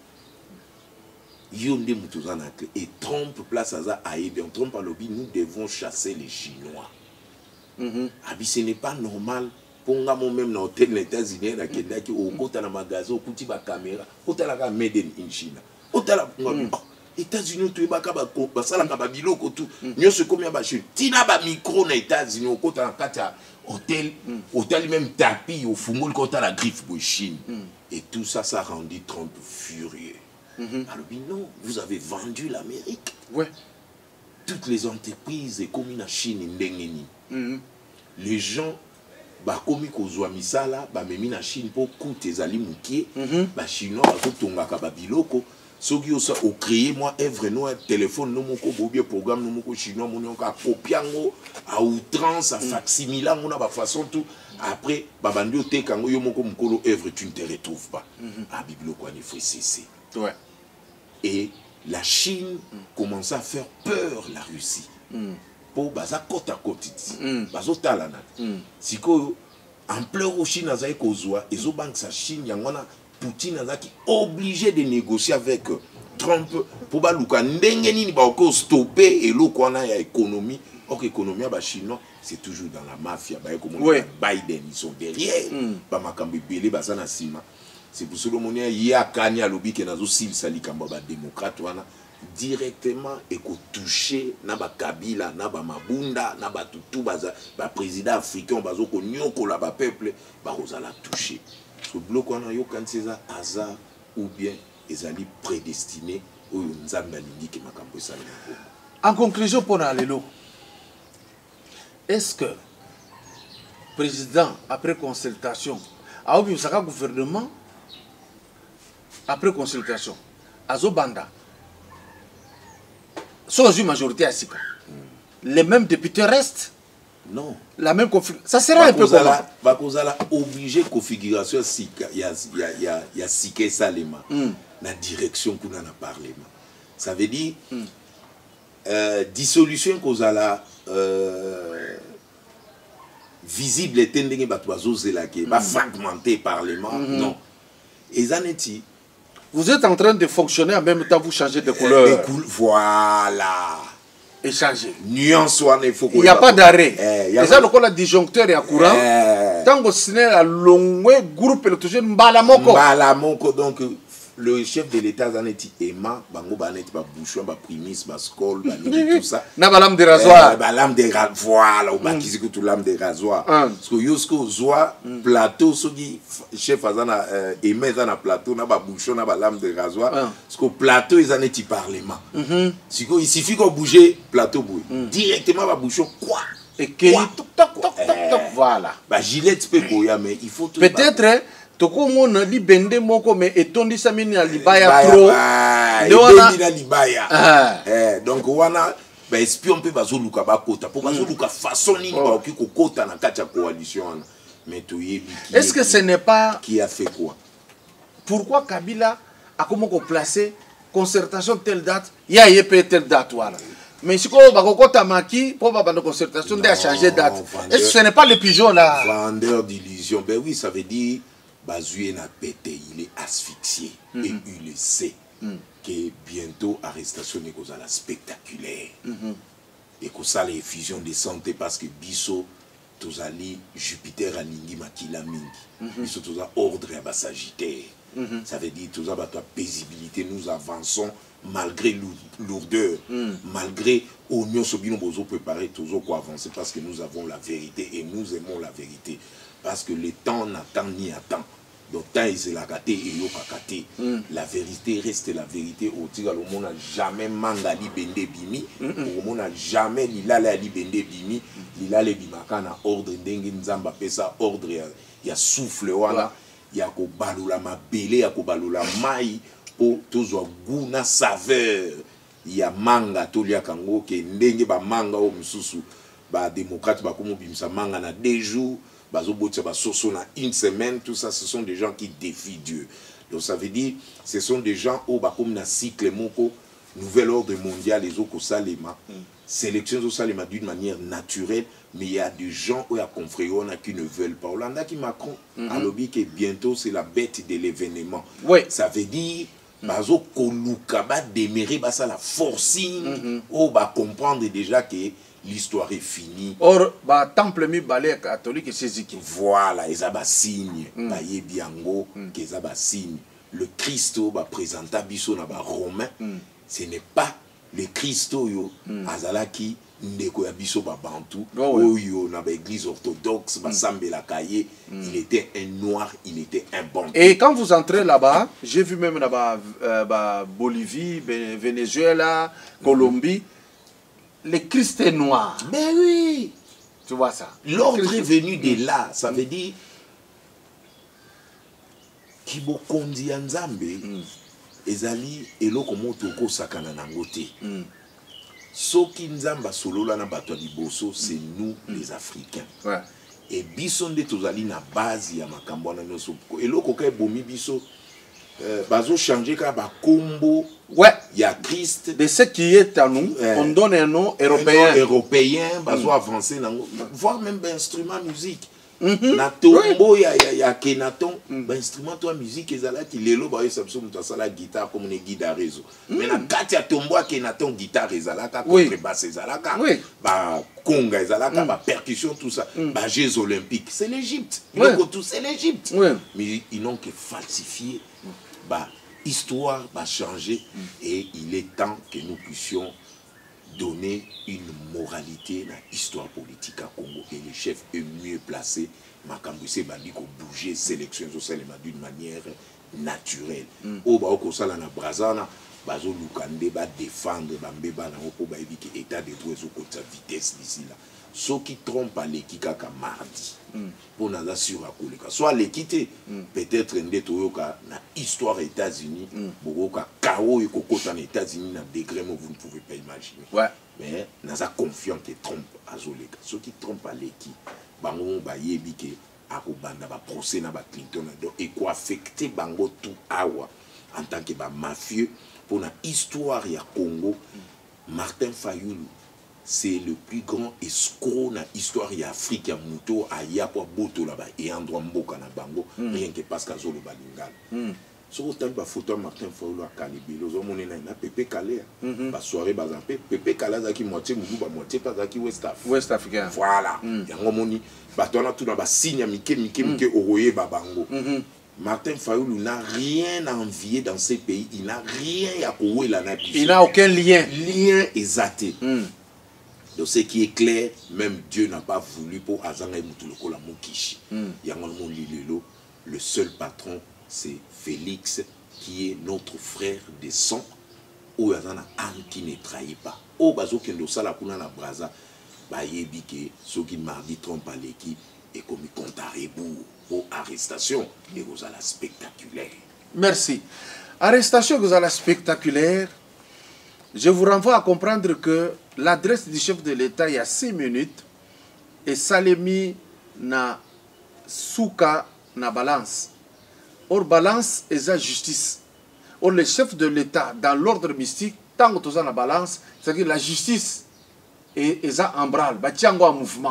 Yonde Mtouzana clé. Et Trump place à ça, bien Trump à lobby, nous devons chasser les Chinois. Ah, ce n'est pas normal. Ponga mo même dans l'hôtel des États-Unis, na kenda ki au côté na magasin, au côté ba caméra, au côté la made in China. Au côté la États-Unis tu ba ka ba ko ba sala ka ba biloko tout. Nyo se combien ba Chine. Tina ba micro na États-Unis au côté na kata hôtel, hôtel même tapis au fumul côté la griffe pour Chine. Et tout ça ça a rendu Trump furieux. Alors non, vous avez vendu l'Amérique. Ouais. Toutes les entreprises et comme la Chine ndengeni. Les gens bah comme kozwa misala ba memi na Chine pour coûter zali mukie ba chinois ba kotonga ka ba biloko soki osa o créer moi œuvre no téléphone no moko bobie programme no moko chinois mon ka copiango à outrance à facsimile mon ba façon tout après ba bandi te kango yo moko mukolo œuvre tu ne te retrouves pas à biblioco il faut cesser. Ouais. Et la Chine commence à faire peur la Russie. Pour baza côte à côte bazo talana siko en pleurs au Chine azaï kozwa ezo banque sa Chine yangona Poutine azaki obligé de négocier avec Trump pour baluka ndenge nini ba ko stopper et lo kwana ya économie ok économie ba chinois c'est toujours dans la mafia ba comme Biden ils sont derrière ba makambi belé baza na sima c'est pour cela monia ya kanya lobi ke nazo sil sali kamba ba démocrate wana directement et ko toucher na ba Kabila na ba Mabunda na ba tutu baza ba président africain bazo ko nyoko la ba peuple ba kozala toucher ce bloc on a yo quand c'est ça hasard ou bien ezali prédestiné au nzamba lingi ke makambo ça. En conclusion pour Alelo, est-ce que le président après consultation a oublié ça gouvernement après consultation azobanda sans une majorité à Sika. Les mêmes députés restent. Non. La même configuration. Ça sera un peu comme ça. Bakozala obligé configuration Sika. Il y a il y a il y a il y a Sika Salema. La direction qu'on en a parlé. Ça veut dire mm. euh, dissolution kozala euh, visible etendenge batwazo zelake ba fragmenté parlement. Mm -hmm. Non. Et Zanetti. Vous êtes en train de fonctionner en même temps, vous changez de couleur. Euh, coul voilà. Et changer. Nuance, il faut il n'y a pas d'arrêt. Eh, et ça, le disjoncteur est à courant. Eh. Tant que ce n'est la longue groupe, le toujours Mbalamoko. Mbalamoko, donc le chef de l'État, Zanetti, Emma, Bango Banet, Babouchon, Baprimis, Bascol, tout ça. Na ba lame de rasoir. Ba lame de rasoir, voilà, ou bakisi que tout lame de rasoir. Parce que Yosko Zoa, plateau, sogi, chef Azana, Emma Zana plateau, na Babouchon, na ba lame de rasoir. Parce que plateau, ils en est parlement. Il suffit qu'on bouge, plateau bouge. Directement, Babouchon, quoi? Et que toc toc toc toc, voilà. Bah, Gillette peut courir, mais il faut tout. Peut-être. Toko mona li bende moko me etondi samini na libaya trop etondi na libaya eh donc wana ba espion pe bazoluka bakota pour bazoluka façon nini ba oki kokota na kati ya coalition mais to yebi est-ce que ce n'est pas qui a fait quoi pourquoi Kabila a comment ko placer concertation telle date ya yé telle date voilà mais si ko ba kokota maki pour ba bande concertation de changer date est-ce que ce n'est pas le pigeon là vendeur d'illusion ben oui ça veut dire Bazué n'a pété, il est asphyxié mm -hmm. et il le sait mm -hmm. que bientôt arrestation est cause à la spectaculaire mm -hmm. et que ça les fusions de santé parce que biso tous ali Jupiter a lingi makila mingi biso tous a ordre à Sagittaire ça veut dire tous a bato paisibilité nous avançons malgré lourdeur mm. malgré oignon sobino bozo préparer toujours quoi avancer parce que nous avons la vérité et nous aimons la vérité parce que le temps n'attend ni attend. Donc, tant c'est la gâté et yo kakate. La vérité reste la vérité. Au tiga, le monde n'a jamais manga li bende bimi. Le monde n'a jamais lila li bende bimi. Lila li bimaka na ordre dengue nzamba pesa ordre ya souffle wana. Ya ko balula mabele ya ko balula mai o tozo guna saveur. Ya manga tolia kango ke ndenge ba manga o msusu. bah démocrate bah comme bimsa manga na deux jours bah zobotsa bah soso na une semaine, tout ça ce sont des gens qui défient Dieu. Donc ça veut dire ce sont des gens au bah comme na cycle moko nouvel ordre mondial les autres salema sélection au salema d'une manière naturelle, mais il y a des gens où il y a confrères qui ne veulent pas. On a qui Macron a lobby que bientôt c'est la bête de l'événement. Oui. Ça veut dire bazo koluka ba démérer ba ça la forcing ou ba comprendre déjà que l'histoire est finie. Or ba temple mi balé catholique c'est ziki. Voilà, ils ont ba signe, ba yebiango que ils ont ba signe. Le Christ ba présenta biso na ba romain, ce n'est pas le Christ yo azalaki ndeko ya biso ba bantu oyo na ba église orthodoxe ba sambela kaye, il était un noir, il était un bantu. Et quand vous entrez là-bas, j'ai vu même là-bas euh, bah, Bolivie, Venezuela, Colombie, le Christ est noir. Ben oui, tu vois ça. L'ordre est venu de là, ça veut dire kibokondi ya Nzambe ezali eloko moto ko sakana nango te. Soki Nzamba solola na bato liboso, c'est nous les Africains. Ouais. Et biso nde tozali na base ya makambo na noso. Eloko ka bomi biso euh, bazo changer ka ba kombo. Ouais. Il y a Christ. De ce qui est à nous, euh, on donne un nom européen. Un nom européen, bazo avancer nango, voire même ben instrument musique. Mm-hmm. Na tombo ya ya ya kenaton ba instrument to musique ezala ki lelo ba yesa biso muto asala guitare comme ne guitare réseau mais na kati ya tombo ya kenaton guitare ezala ka contrebasse ezala ka ba conga ezala ka ba percussion tout ça ba Jeux olympiques c'est l'Égypte donc tout c'est l'Égypte mais ils n'ont que falsifié ba histoire va changer et il est temps que nous puissions donner une moralité dans l'histoire politique à Congo et les chefs est mieux placés Makambuse Bandiko bouger sélection sociale d'une manière naturelle au ba ko sala na Brazana bazo lukande ba défendre ba mbeba na ko ba ebiki état de droit zo ko vitesse d'ici là ceux qui trompent à l'équipe kaka mardi pour nous assurer à koleka soit l'équité peut-être ndetoyoka na histoire États-Unis bokoka chaos et kokota na États-Unis na degré où vous ne pouvez pas imaginer. Ouais. Mais nous avons confiance que trompe à Zoleka ceux qui trompent à l'équipe bango ba yebi ke akobanda ba procès na ba Clinton et quoi affecter bango tout awa en tant que ba mafieux pour la histoire ya Congo. Martin Fayulu c'est le plus grand escroc dans l'histoire de l'Afrique. Il y a Yapo Boto là-bas et Andro Mboka na Bango, rien que parce qu'il y a le Balingal. Si vous avez une photo de Martin Fayulu à Kalibé, vous avez un Pépé Kalé, la soirée Bazapé, Pépé Kalé, qui moitié Mougou, moitié pas qui West Afrique. West Africain. Voilà. Il y a un moment où tout le signe Mike, Mike, Mike, Oroye Babango. Martin Fayulu n'a rien à envier dans ces pays, il n'a rien à couer la nature. Il n'a aucun lien. Lien exact. Donc ce qui est clair, même Dieu n'a pas voulu pour Azanga Mutuloko la Mokishi. Le seul patron, c'est Félix, qui est notre frère de sang, où Azana âme qui ne trahit pas. Au bazo kendo sala kuna na braza, ba yebike, ceux qui mardi trompent à l'équipe, et comme ils comptent à rebours, pour arrestation, et vous allez spectaculaire. Merci. Arrestation, vous allez spectaculaire. Je vous renvoie à comprendre que l'adresse du chef de l'État il y a six minutes est Salemi na Souka na balance. Or balance est la justice. Or le chef de l'État dans l'ordre mystique, tant que tu as la balance, c'est-à-dire la justice est en branle, batiango en mouvement.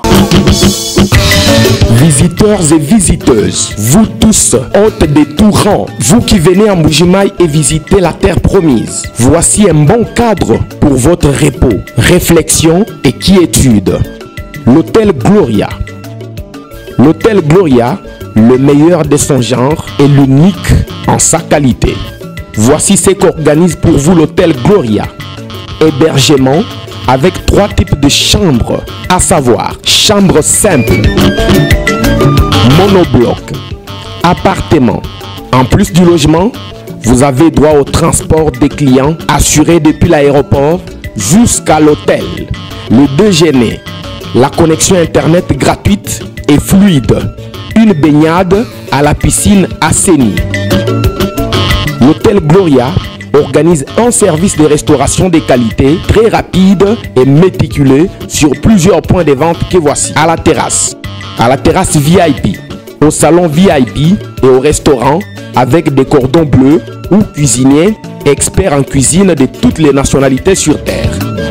Visiteurs et visiteuses, vous tous, hôtes de tout rang, vous qui venez en Mbujimaï et visiter la terre promise, voici un bon cadre pour votre repos, réflexion et quiétude. L'hôtel Gloria. L'hôtel Gloria, le meilleur de son genre et l'unique en sa qualité. Voici ce qu'organise pour vous l'hôtel Gloria. Hébergement avec trois types de chambres, à savoir chambre simple, monobloc, appartement. En plus du logement, vous avez droit au transport des clients assuré depuis l'aéroport jusqu'à l'hôtel. Le déjeuner, la connexion internet gratuite et fluide, une baignade à la piscine assainie. L'hôtel Gloria organise un service de restauration de qualité très rapide et méticuleux sur plusieurs points de vente que voici. À la terrasse, à la terrasse V I P, au salon V I P et au restaurant avec des cordons bleus ou cuisiniers experts en cuisine de toutes les nationalités sur terre.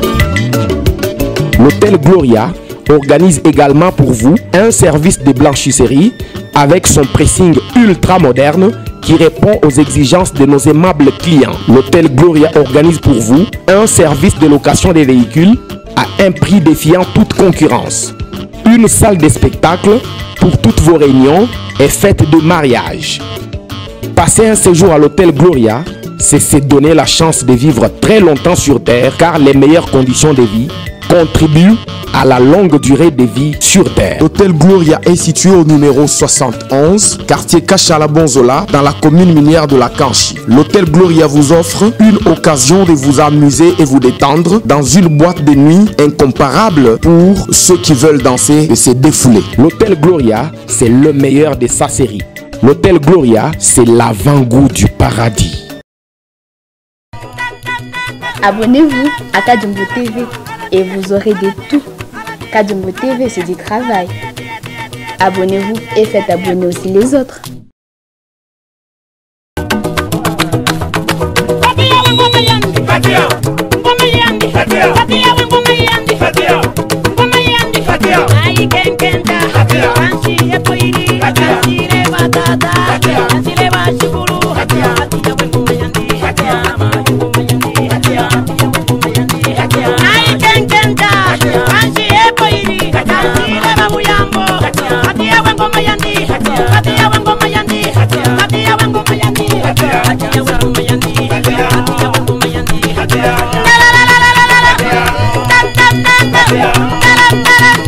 L'hôtel Gloria organise également pour vous un service de blanchisserie avec son pressing ultra moderne qui répond aux exigences de nos aimables clients. L'hôtel Gloria organise pour vous un service de location des véhicules à un prix défiant toute concurrence. Une salle de spectacle pour toutes vos réunions et fêtes de mariage. Passer un séjour à l'hôtel Gloria, c'est se donner la chance de vivre très longtemps sur terre car les meilleures conditions de vie contribuent à la longue durée de vie sur terre. L'hôtel Gloria est situé au numéro soixante et onze, quartier Kachala-Bonzola, dans la commune minière de la Kanchi. L'hôtel Gloria vous offre une occasion de vous amuser et vous détendre dans une boîte de nuit incomparable pour ceux qui veulent danser et se défouler. L'hôtel Gloria, c'est le meilleur de sa série. L'hôtel Gloria, c'est l'avant-goût du paradis. Abonnez-vous à Kadumbo T V et vous aurez de tout. Kadumbo T V, c'est du travail. Abonnez-vous et faites abonner aussi les autres. Yeah.